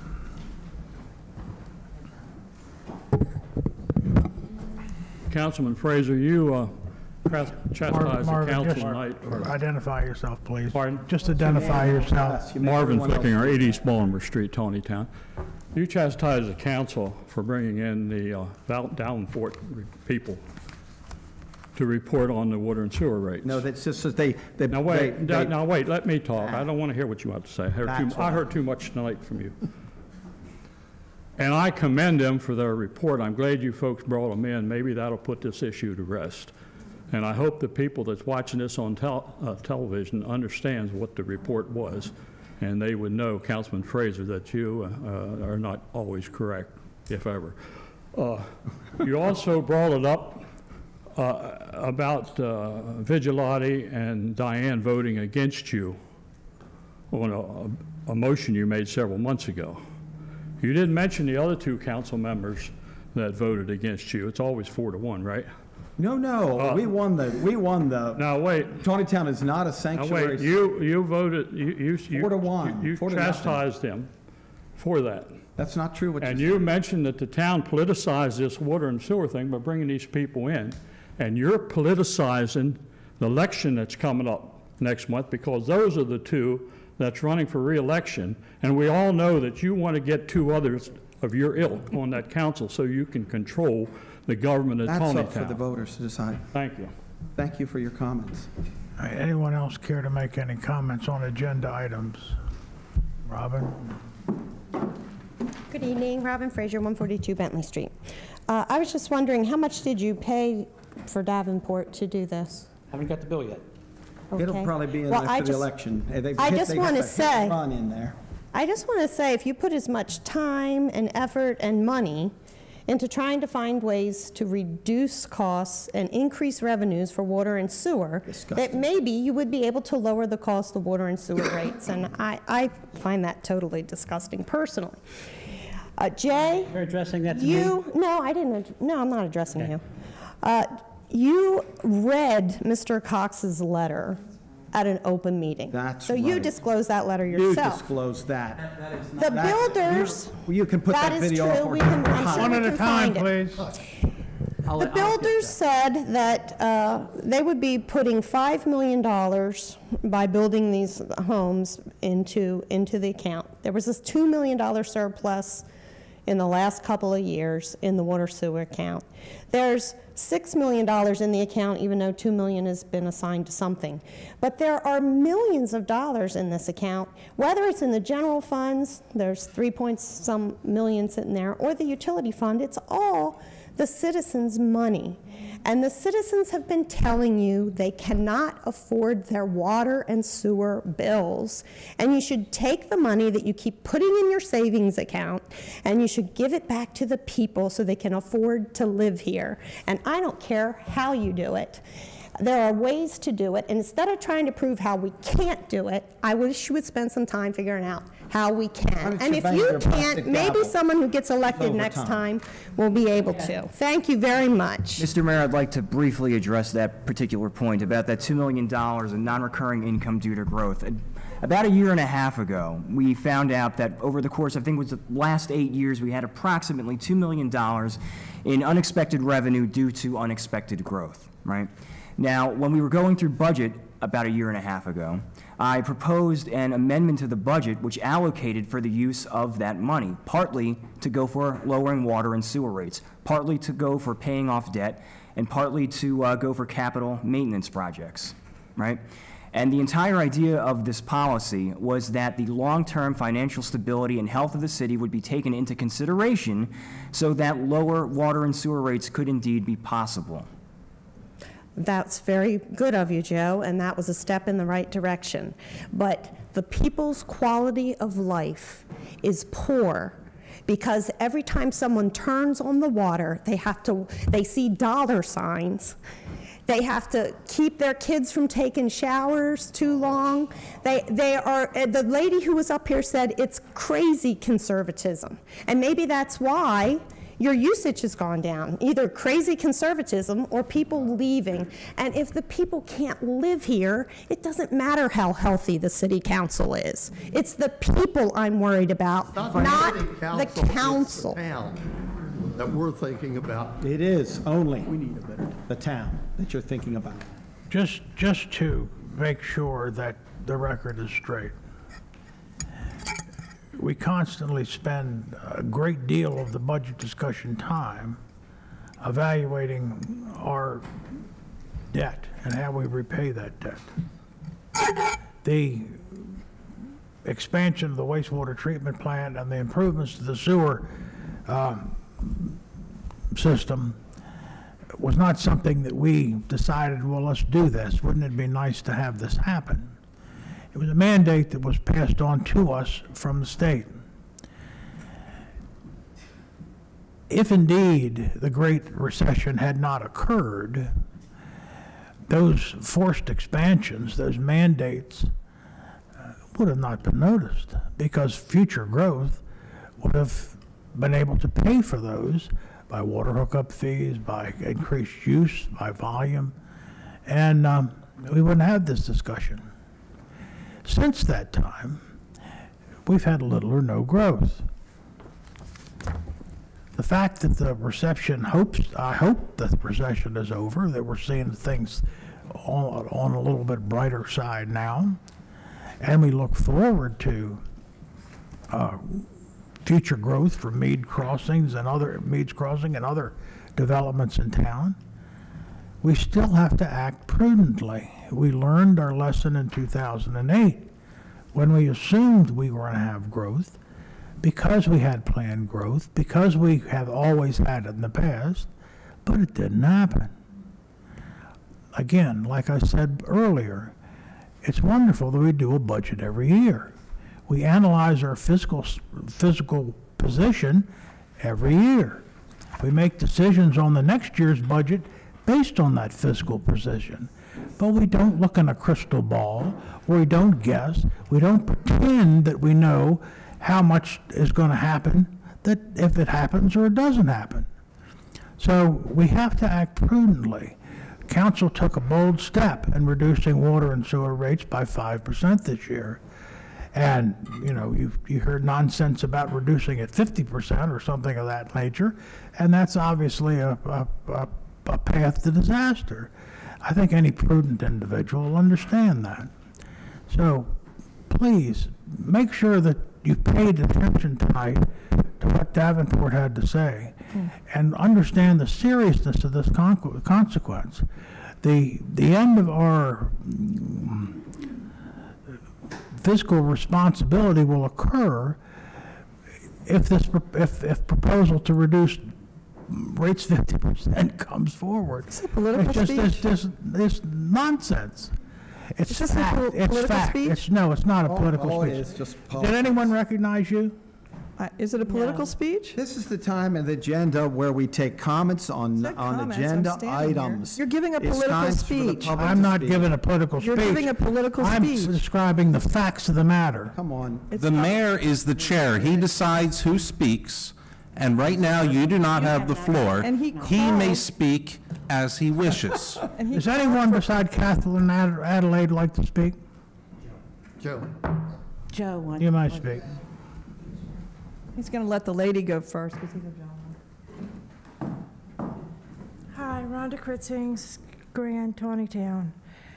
Councilman Fraser, you chastise the council tonight. Identify yourself, please. Pardon? Just identify yourself. Marvin Flickinger, 80 East Bolingbrook Street, Taneytown. You chastise the council for bringing in the Davenport people to report on the water and sewer rates. No, that's just that they now wait, let me talk. I don't want to hear what you have to say. I heard too much tonight from you. And I commend them for their report. I'm glad you folks brought them in. Maybe that'll put this issue to rest. And I hope the people that's watching this on television understands what the report was, and they would know, Councilman Fraser, that you are not always correct, if ever. You also brought it up about Vigilante and Diane voting against you on a motion you made several months ago. You didn't mention the other two council members that voted against you. It's always 4-1, right? No, we won the. Now wait. Taneytown is not a sanctuary. Now wait, you voted, you 4-1. You chastised them for that. That's not true. And you mentioned that the town politicized this water and sewer thing by bringing these people in, and you're politicizing the election that's coming up next month, because those are the two that's running for re-election, and we all know that you want to get two others of your ilk on that council so you can control the government of Taneytown. That's up for the voters to decide. Thank you. Thank you for your comments. All right, anyone else care to make any comments on agenda items? Robin? Good evening, Robin Fraser, 142 Bentley Street. I was just wondering, how much did you pay for Davenport to do this? Haven't got the bill yet. Okay. It'll probably be in Well, after the election. I just want to say, run in there. I just want to say, if you put as much time and effort and money into trying to find ways to reduce costs and increase revenues for water and sewer, that maybe you would be able to lower the cost of water and sewer rates. And I find that totally disgusting personally. Jay? You're addressing that to me? No, I didn't. No, I'm not addressing you. You read Mr. Cox's letter at an open meeting. That's so you right. disclosed that letter yourself. You disclosed that. The builders. You can put that video up. One at a time, please. The builders said that they would be putting $5 million by building these homes into the account. There was this $2 million surplus in the last couple of years in the water sewer account. There's $6 million in the account, even though $2 million has been assigned to something. But there are millions of dollars in this account, whether it's in the general funds, there's 3 point some million sitting there, or the utility fund, it's all the citizens' money. And the citizens have been telling you they cannot afford their water and sewer bills. And you should take the money that you keep putting in your savings account and you should give it back to the people so they can afford to live here. And I don't care how you do it. There are ways to do it. And instead of trying to prove how we can't do it, I wish you would spend some time figuring out how we can. And if you can't, maybe someone who gets elected next time will be able to. Thank you very much. Mr. Mayor, I'd like to briefly address that particular point about that $2 million in non-recurring income due to growth. About a year and a half ago, we found out that over the course, I think it was the last 8 years, we had approximately $2 million in unexpected revenue due to unexpected growth, right? Now, when we were going through budget about a year and a half ago, I proposed an amendment to the budget which allocated for the use of that money, partly to go for lowering water and sewer rates, partly to go for paying off debt, and partly to go for capital maintenance projects, right? And the entire idea of this policy was that the long-term financial stability and health of the city would be taken into consideration so that lower water and sewer rates could indeed be possible. That's very good of you, Joe, and that was a step in the right direction. But the people's quality of life is poor because every time someone turns on the water, they see dollar signs. They have to keep their kids from taking showers too long. The lady who was up here said it's crazy conservatism. And maybe that's why your usage has gone down, either crazy conservatism or people leaving. And if the people can't live here, it doesn't matter how healthy the city council is. It's the people I'm worried about, not the council. That we're thinking about. It is only the town that you're thinking about. Just to make sure that the record is straight. We constantly spend a great deal of the budget discussion time evaluating our debt and how we repay that debt. The expansion of the wastewater treatment plant and the improvements to the sewer system was not something that we decided, well, let's do this. Wouldn't it be nice to have this happen? It was a mandate that was passed on to us from the state. If indeed the Great Recession had not occurred, those forced expansions, those mandates, would have not been noticed, because future growth would have been able to pay for those by water hookup fees, by increased use, by volume, and we wouldn't have this discussion. Since that time, we've had little or no growth. The fact that the recession I hope the recession is over, that we're seeing things on a little bit brighter side now, and we look forward to future growth from Meads Crossing and other developments in town. We still have to act prudently. We learned our lesson in 2008 when we assumed we were going to have growth, because we had planned growth, because we have always had it in the past, but it didn't happen. Again, like I said earlier, it's wonderful that we do a budget every year. We analyze our physical position every year. We make decisions on the next year's budget based on that fiscal position. But we don't look in a crystal ball, or we don't guess, we don't pretend that we know how much is going to happen, that if it happens or it doesn't happen. So we have to act prudently. Council took a bold step in reducing water and sewer rates by 5% this year. And, you know, you heard nonsense about reducing it 50% or something of that nature, and that's obviously a path to disaster. I think any prudent individual will understand that. So please, make sure that you paid attention tonight to what Davenport had to say, and understand the seriousness of this consequence. The end of our fiscal responsibility will occur if proposal to reduce rates 50% comes forward. Is it political speech? This nonsense. It's Is this fact. a It's political fact. speech? No, it's not a political All speech. it is, just Did politics. anyone recognize you? Is it a political speech? This is the time of the agenda where we take comments on comments, I'm agenda standing here. items. You're giving a It's political time for the speech. public I'm to not speak. giving a political speech. You're giving a political I'm speech. describing the facts of the matter. Come on. The mayor is the chair. He decides who speaks, and right now, you do not have the floor. And he may called- speak as he wishes. And he Does anyone beside Kathleen Adelaide like to speak? Joe. Joe wants. You might speak. He's going to let the lady go first because he's a gentleman. Hi, Rhonda Kritzings, Grand Taneytown.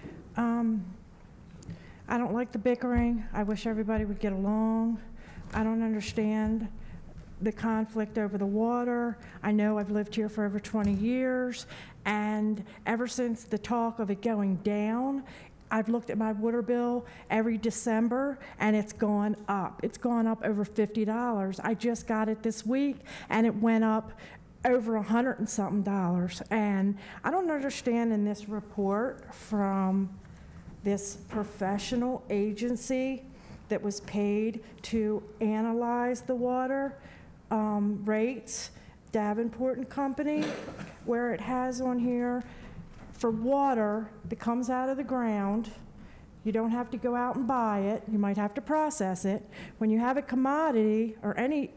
I don't like the bickering. I wish everybody would get along. I don't understand the conflict over the water. I know I've lived here for over 20 years, and ever since the talk of it going down, I've looked at my water bill every December, and it's gone up. It's gone up over $50. I just got it this week, and it went up over $100 and something. And I don't understand in this report from this professional agency that was paid to analyze the water rates, Davenport and Company, where it has on here, for water that comes out of the ground, you don't have to go out and buy it. You might have to process it. When you have a commodity or any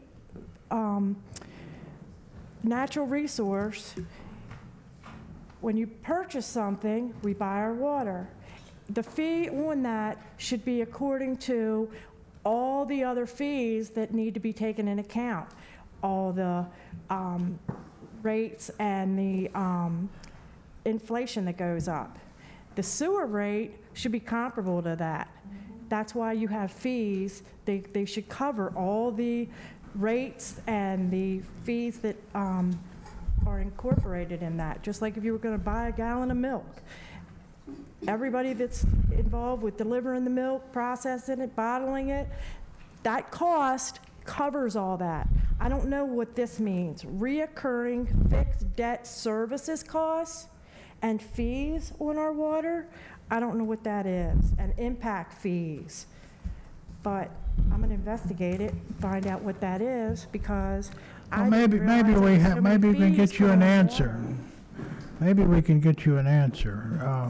natural resource, when you purchase something, we buy our water. The fee on that should be according to all the other fees that need to be taken into account, all the rates and the inflation that goes up. The sewer rate should be comparable to that. That's why you have fees. They should cover all the rates and the fees that are incorporated in that, just like if you were going to buy a gallon of milk. Everybody that's involved with delivering the milk, processing it, bottling it, that cost covers all that. I don't know what this means. Reoccurring fixed debt services costs and fees on our water? I don't know what that is, and impact fees. But I'm gonna investigate it, find out what that is, because Well, maybe we can get you an answer. Maybe we can get you an answer.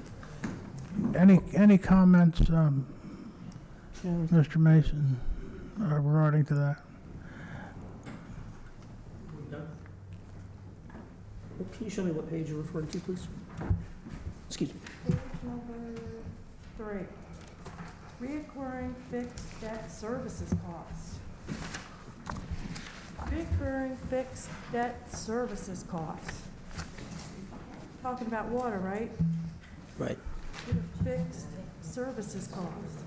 Any comments, Mr. Mason, regarding to that? Can you show me what page you're referring to, please? Excuse me. Page number 3. Reoccurring fixed debt services costs. Reoccurring fixed debt services costs. Talking about water, right? Right. Fixed services costs.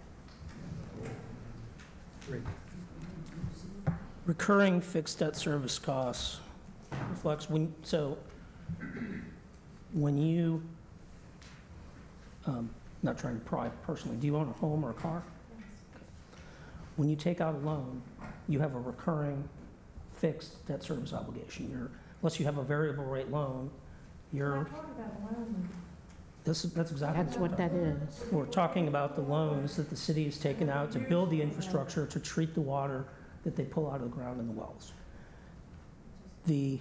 Recurring fixed debt service costs reflects when you, not trying to pry personally, do you own a home or a car? When you take out a loan, you have a recurring fixed debt service obligation. Unless you have a variable rate loan, you're. That's exactly. That's what that is. We're talking about the loans that the city has taken out to build the infrastructure to treat the water that they pull out of the ground in the wells. The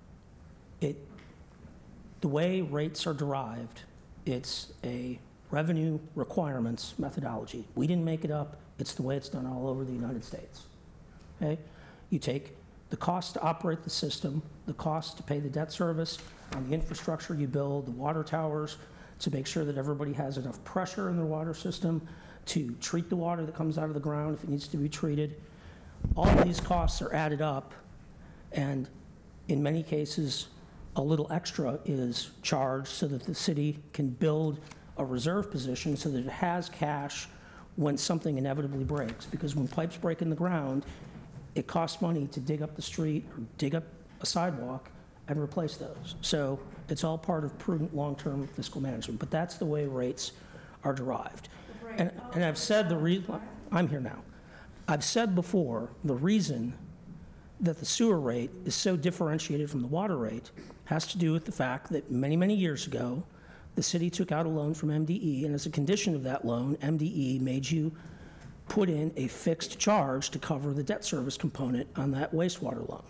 way rates are derived, it's a revenue requirements methodology. We didn't make it up. It's the way it's done all over the United States. Okay? You take the cost to operate the system, the cost to pay the debt service on the infrastructure you build, the water towers, to make sure that everybody has enough pressure in their water system to treat the water that comes out of the ground if it needs to be treated. All of these costs are added up, and in many cases, a little extra is charged so that the city can build a reserve position so that it has cash when something inevitably breaks. Because when pipes break in the ground, it costs money to dig up the street or dig up a sidewalk and replace those. So it's all part of prudent long-term fiscal management, but that's the way rates are derived. And I've said the reason, I'm here now. I've said before, the reason that the sewer rate is so differentiated from the water rate has to do with the fact that many, many years ago, the city took out a loan from MDE, and as a condition of that loan, MDE made you put in a fixed charge to cover the debt service component on that wastewater loan.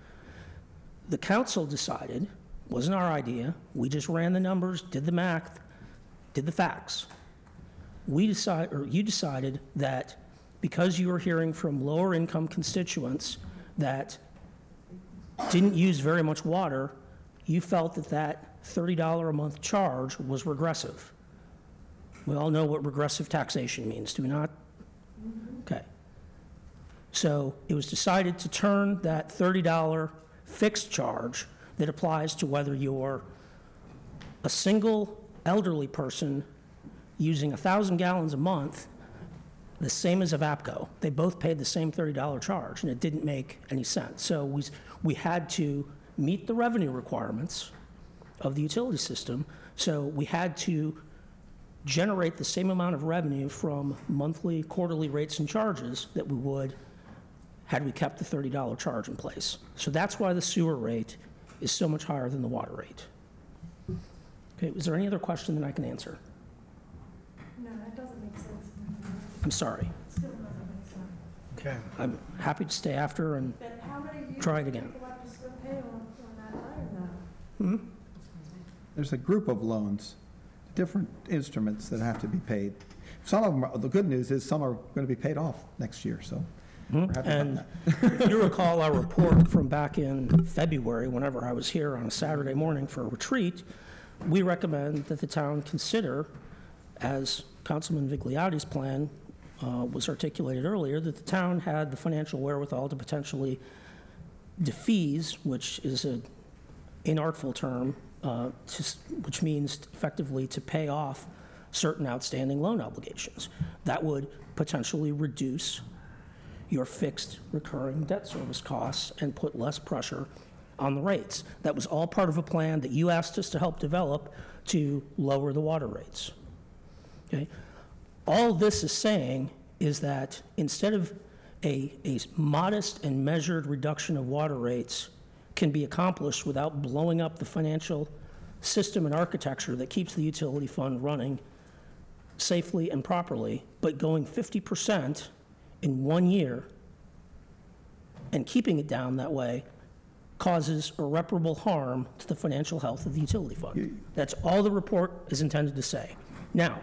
The council decided, wasn't our idea, we just ran the numbers, did the math, did the facts. You decided that because you were hearing from lower income constituents that didn't use very much water, you felt that that $30 a month charge was regressive. We all know what regressive taxation means, do we not? Okay. So it was decided to turn that $30 fixed charge that applies to whether you're a single elderly person using 1,000 gallons a month, the same as a VAPCO. They both paid the same $30 charge, and it didn't make any sense. So we had to meet the revenue requirements of the utility system, so we had to generate the same amount of revenue from monthly, quarterly rates and charges that we would had we kept the $30 charge in place. So that's why the sewer rate is so much higher than the water rate. Okay, is there any other question that I can answer? No, that doesn't make sense. I'm sorry. It still doesn't make sense. Okay. I'm happy to stay after and But how many years try it again. people have to still pay on that line now? There's a group of loans, different instruments that have to be paid. Some of them, the good news is some are going to be paid off next year, so we're happy And about that. if you recall our report from back in February, whenever I was here on a Saturday morning for a retreat, we recommend that the town consider, as Councilman Vigliotti's plan was articulated earlier, that the town had the financial wherewithal to potentially defease, which is an inartful term, which means effectively to pay off certain outstanding loan obligations. That would potentially reduce your fixed recurring debt service costs and put less pressure on the rates. That was all part of a plan that you asked us to help develop to lower the water rates. Okay? All this is saying is that instead of a modest and measured reduction of water rates can be accomplished without blowing up the financial system and architecture that keeps the utility fund running safely and properly, but going 50% in 1 year and keeping it down that way causes irreparable harm to the financial health of the utility fund. That's all the report is intended to say. Now,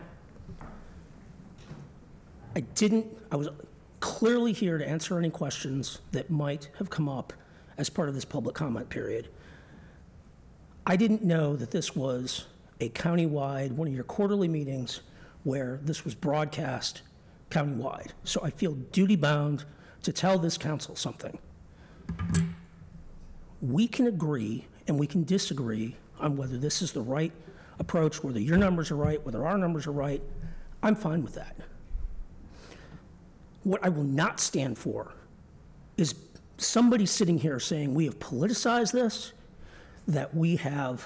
I was clearly here to answer any questions that might have come up as part of this public comment period. I didn't know that this was a countywide, one of your quarterly meetings where this was broadcast countywide. So I feel duty-bound to tell this council something. We can agree and we can disagree on whether this is the right approach, whether your numbers are right, whether our numbers are right. I'm fine with that. What I will not stand for is somebody sitting here saying we have politicized this, that we are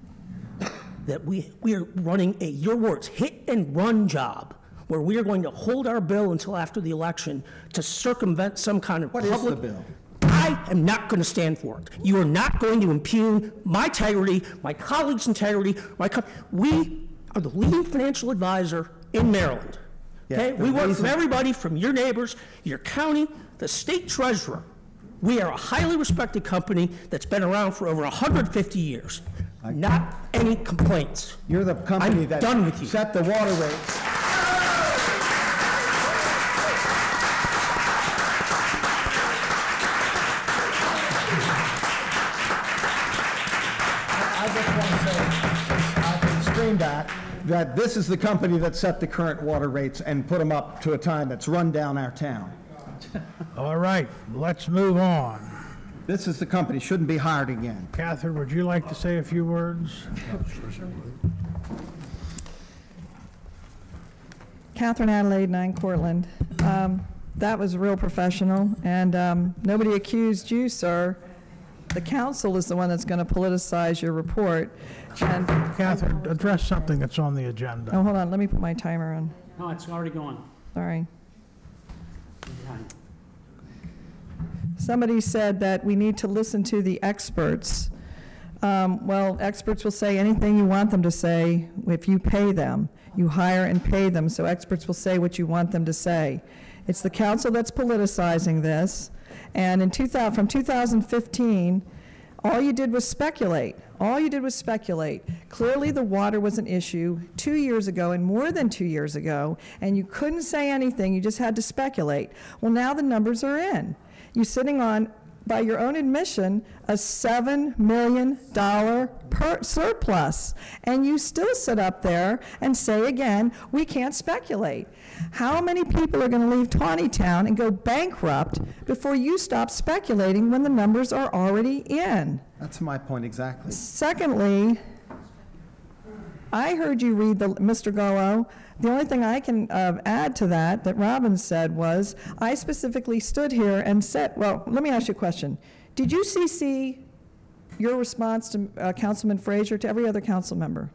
running a, your words, hit and run job, where we are going to hold our bill until after the election to circumvent some kind of public. What is the bill? I am not going to stand for it. You are not going to impugn my integrity, my colleagues' integrity. We are the leading financial advisor in Maryland. Okay? We work for everybody from your neighbors, your county, the state treasurer. We are a highly respected company that's been around for over 150 years. Not any complaints. You're the company that set the water rates. I just want to say, I can scream that this is the company that set the current water rates and put them up to a time that's run down our town. All right, let's move on. This is the company, shouldn't be hired again. Catherine, would you like to say a few words? Catherine Adelaide, 9 Cortland. That was real professional, and nobody accused you, sir. The council is the one that's going to politicize your report. And Catherine, address something that's on the agenda. Oh, hold on, let me put my timer on. No, it's already gone. Sorry. Somebody said that we need to listen to the experts. Well, experts will say anything you want them to say if you pay them. You hire and pay them, so experts will say what you want them to say. It's the council that's politicizing this, and from 2015, all you did was speculate. All you did was speculate. Clearly the water was an issue 2 years ago and more than 2 years ago, and you couldn't say anything, you just had to speculate. Well, now the numbers are in. You're sitting on, by your own admission, a $7 million surplus. And you still sit up there and say again, we can't speculate. How many people are going to leave Taneytown and go bankrupt before you stop speculating when the numbers are already in? That's my point exactly. Secondly, I heard you read Mr. Gallo. The only thing I can add to that Robin said was, I specifically stood here and said, well, let me ask you a question. Did you CC your response to Councilman Frazier to every other council member?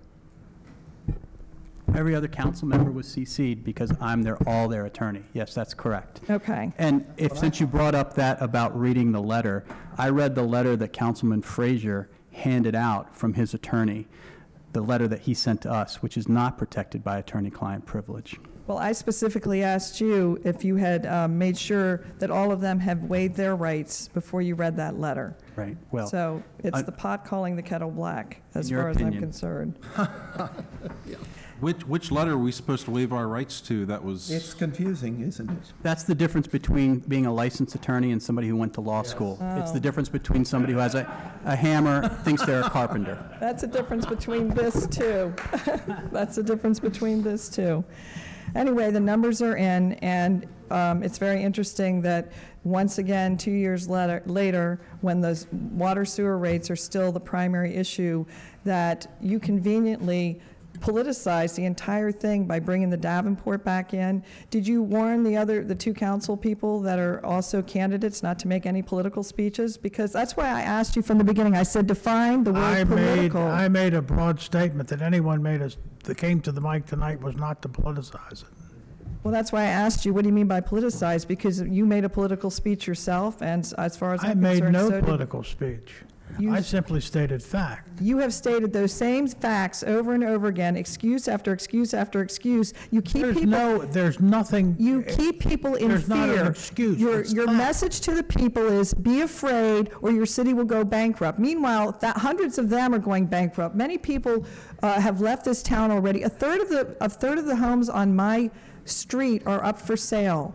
Every other council member was CC'd because I'm all their attorney. Yes, that's correct. Okay. And since you brought up that about reading the letter, I read the letter that Councilman Frazier handed out from his attorney, the letter that he sent to us, which is not protected by attorney-client privilege. Well, I specifically asked you if you had made sure that all of them have waived their rights before you read that letter. Right. Well, so it's the pot calling the kettle black, as far as I'm concerned. Yeah. Which letter are we supposed to waive our rights to? That was... It's confusing, isn't it? That's the difference between being a licensed attorney and somebody who went to law school. Oh. It's the difference between somebody who has a hammer, thinks they're a carpenter. That's a difference between this two. That's the difference between this two. Anyway, the numbers are in, and it's very interesting that once again, 2 years later, when the water sewer rates are still the primary issue, that you conveniently politicize the entire thing by bringing the Davenport back in. Did you warn the two council people that are also candidates not to make any political speeches? Because that's why I asked you from the beginning. I said define the word political. I made a broad statement that anyone that came to the mic tonight was not to politicize it. Well, that's why I asked you, what do you mean by politicized? Because you made a political speech yourself, and as far as I I'm made concerned, no so did political speech. you. I simply stated fact. You have stated those same facts over and over again, excuse after excuse after excuse. You keep There's nothing. You keep people in There's fear. not an excuse. Your It's your fact. message to the people is be afraid or your city will go bankrupt. Meanwhile, hundreds of them are going bankrupt. Many people have left this town already. A third of the homes on my street are up for sale.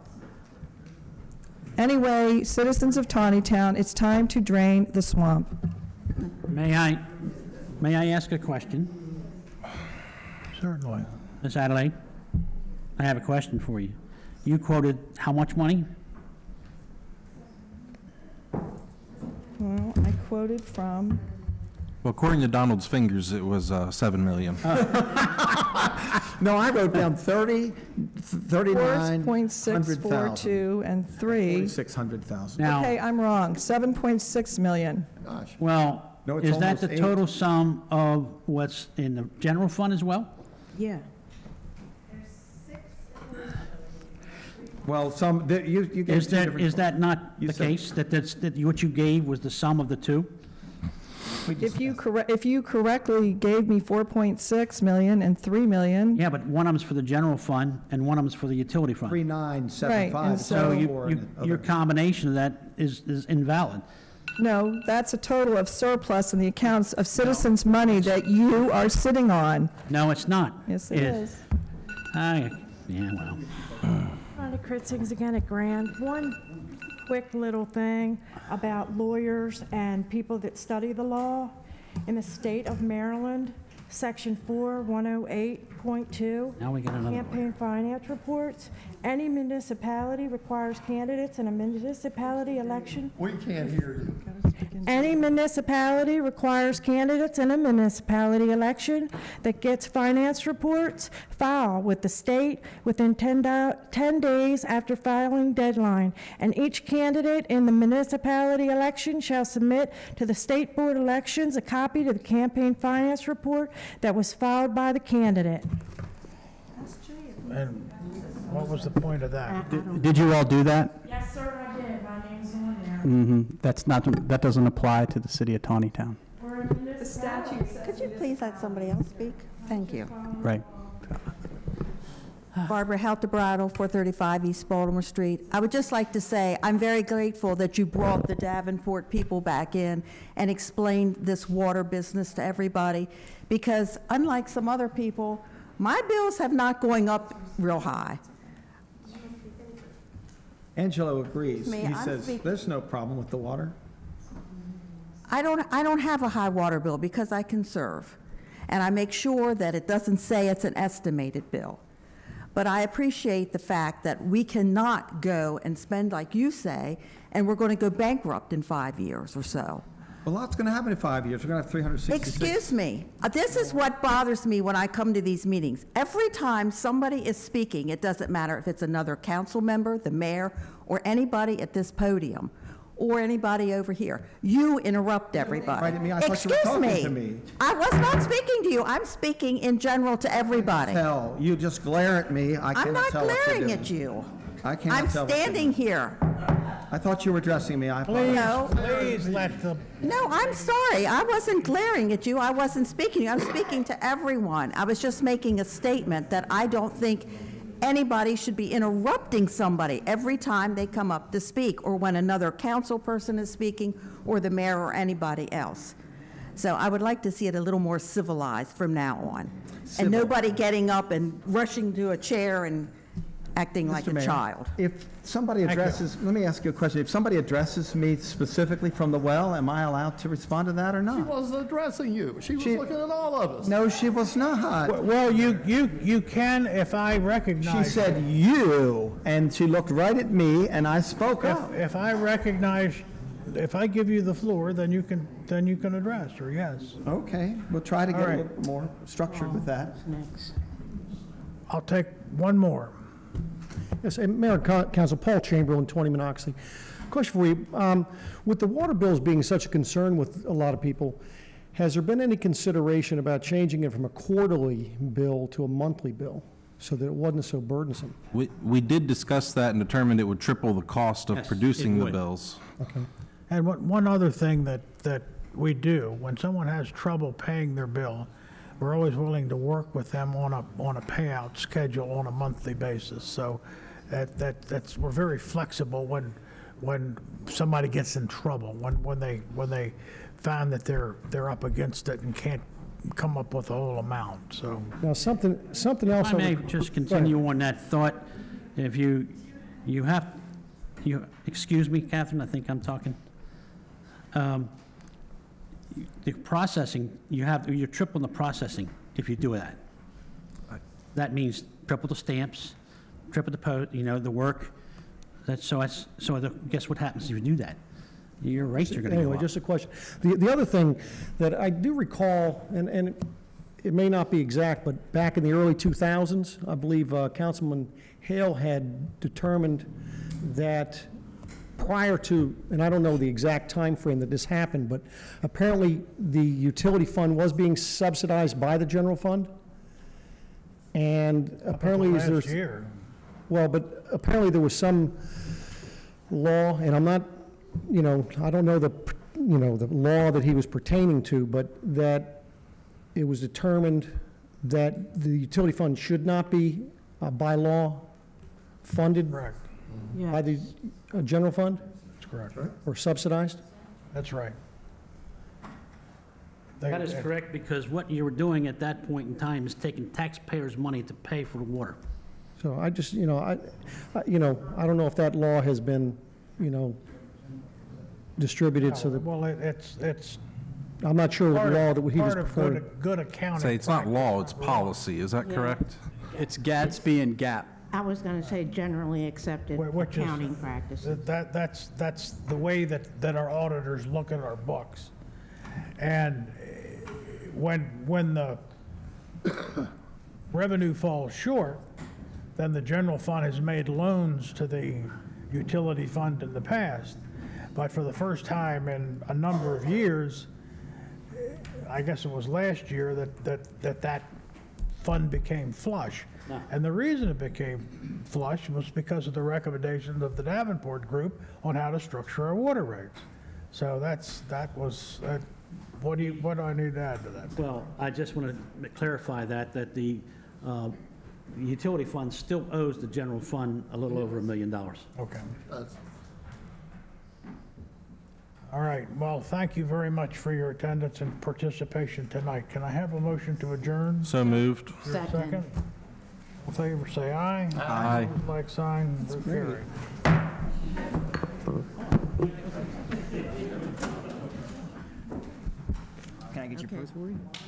Anyway, citizens of Taneytown, it's time to drain the swamp. May I ask a question? Certainly. Ms. Adelaide, I have a question for you. You quoted how much money? Well, I quoted from... Well, according to Donald's fingers, it was 7 million. No, I wrote down 30, 39, 4.642 and 3. 4,600,000. Now- Okay, I'm wrong. 7.6 million. Gosh. Well, No, it's is that almost the 8. total sum of what's in the general fund as well? Yeah. Well, you gave Is two that, different- is that not You the said- case, that what you gave was the sum of the two? If you correctly gave me 4.6 million and 3 million, Yeah, but one of them's for the general fund and one of them's for the utility fund. 3975. Right, and So for your combination of that is invalid. no, that's a total of surplus in the accounts of citizens' money that you are sitting on. No, it's not. Yes, it is. Yeah, well. Rhonda Kritzings again at Grand. One quick little thing about lawyers and people that study the law. In the state of Maryland, Section 4108.2. Now we got another one. Campaign finance reports. Any municipality requires candidates in a municipality election. We can't hear you. Any municipality requires candidates in a municipality election that gets finance reports file with the state within 10 days after filing deadline. And each candidate in the municipality election shall submit to the State Board of Elections a copy of the campaign finance report that was filed by the candidate. And what was the point of that? Did you all do that? Yes, sir, I did. My name's on there. That doesn't apply to the city of Taneytown. The statute says Could you please let somebody else speak? Thank you. Right. Barbara Haltebrado, 435 East Baltimore Street. I would just like to say I'm very grateful that you brought the Davenport people back in and explained this water business to everybody, because unlike some other people, my bills have not going up real high. Angelo agrees. Me, He I'm says, speaking- there's no problem with the water. I don't have a high water bill because I conserve, and I make sure that it doesn't say it's an estimated bill. But I appreciate the fact that we cannot go and spend like you say, and we're going to go bankrupt in 5 years or so. A lot's going to happen in 5 years. We're going to have 366. Excuse me. This is what bothers me when I come to these meetings. Every time somebody is speaking, it doesn't matter if it's another council member, the mayor, or anybody at this podium, or anybody over here, you interrupt everybody. Right at me. I thought you were Excuse talking me. to me. I was not speaking to you. I'm speaking in general to everybody. Tell. You just glare at me. I I'm cannot not tell what you're glaring doing. at you. I cannot I'm tell what you're standing doing. here. I thought you were addressing me. I apologize. No. Please let the... No, I'm sorry. I wasn't glaring at you. I wasn't speaking. I'm speaking to everyone. I was just making a statement that I don't think anybody should be interrupting somebody every time they come up to speak, or when another council person is speaking, or the mayor or anybody else. So I would like to see it a little more civilized from now on. And nobody getting up and rushing to a chair and acting like Mr. a Mayor, child. If somebody addresses, let me ask you a question. If somebody addresses me specifically from the well, am I allowed to respond to that or not? She wasn't addressing you. She was looking at all of us. No, she was not. Well, you can if I recognize... She said you, and she looked right at me, and I spoke up. If I recognize, if I give you the floor, then you can address her, yes. Okay, we'll try to get All a right. little more structured with that. I'll take one more. Yes, and Mayor and Council, Paul Chamberlain, 20 Monoxy. Question for you. With the water bills being such a concern with a lot of people, has there been any consideration about changing it from a quarterly bill to a monthly bill? so that it wasn't so burdensome. We did discuss that and determined it would triple the cost of Yes, producing it the would. bills. Okay. And one other thing that we do, when someone has trouble paying their bill, we're always willing to work with them on a payout schedule on a monthly basis. So we're very flexible when somebody gets in trouble, when they find that they're up against it and can't come up with the whole amount. So Now, something else. If I may over- just Go ahead. continue on that thought, if you excuse me, Catherine, I think I'm talking. The processing, you're tripling the processing if you do that. That means triple the stamps, triple the work. Guess what happens if you do that? Your rates are going to go Anyway, up. just a question. The other thing that I do recall, and it may not be exact, but back in the early 2000s, I believe Councilman Hale had determined that prior to, and I don't know the exact time frame that this happened, but apparently the utility fund was being subsidized by the general fund. And apparently last there's... year. Well, but apparently there was some law, and I'm not, I don't know the law that he was pertaining to, but that it was determined that the utility fund should not be by law funded Correct. by the general fund That's correct. or subsidized? That's right. That is correct, because what you were doing at that point in time is taking taxpayers' money to pay for the water. So I just, I don't know if that law has been, distributed so that, Well, it's I'm not sure of the law that he was part of preferring. good accounting. Say, it's not law, practice, it's policy, is that Yeah. correct? It's Gatsby and Gap. I was going to say generally accepted Which is- accounting practices. That's the way that our auditors look at our books. And when the revenue falls short, then the general fund has made loans to the utility fund in the past. But for the first time in a number of years, I guess it was last year, that fund became flush. No. And the reason it became flush was because of the recommendations of the Davenport Group on how to structure our water rates. So what do I need to add to that? Well, I just want to clarify that the utility fund still owes the general fund a little over $1 million. Okay. That's- All right. Well, thank you very much for your attendance and participation tonight. Can I have a motion to adjourn? So moved. Is there a second? All in favor, say aye. Aye. Like sign, so carried. Can I get your post for you?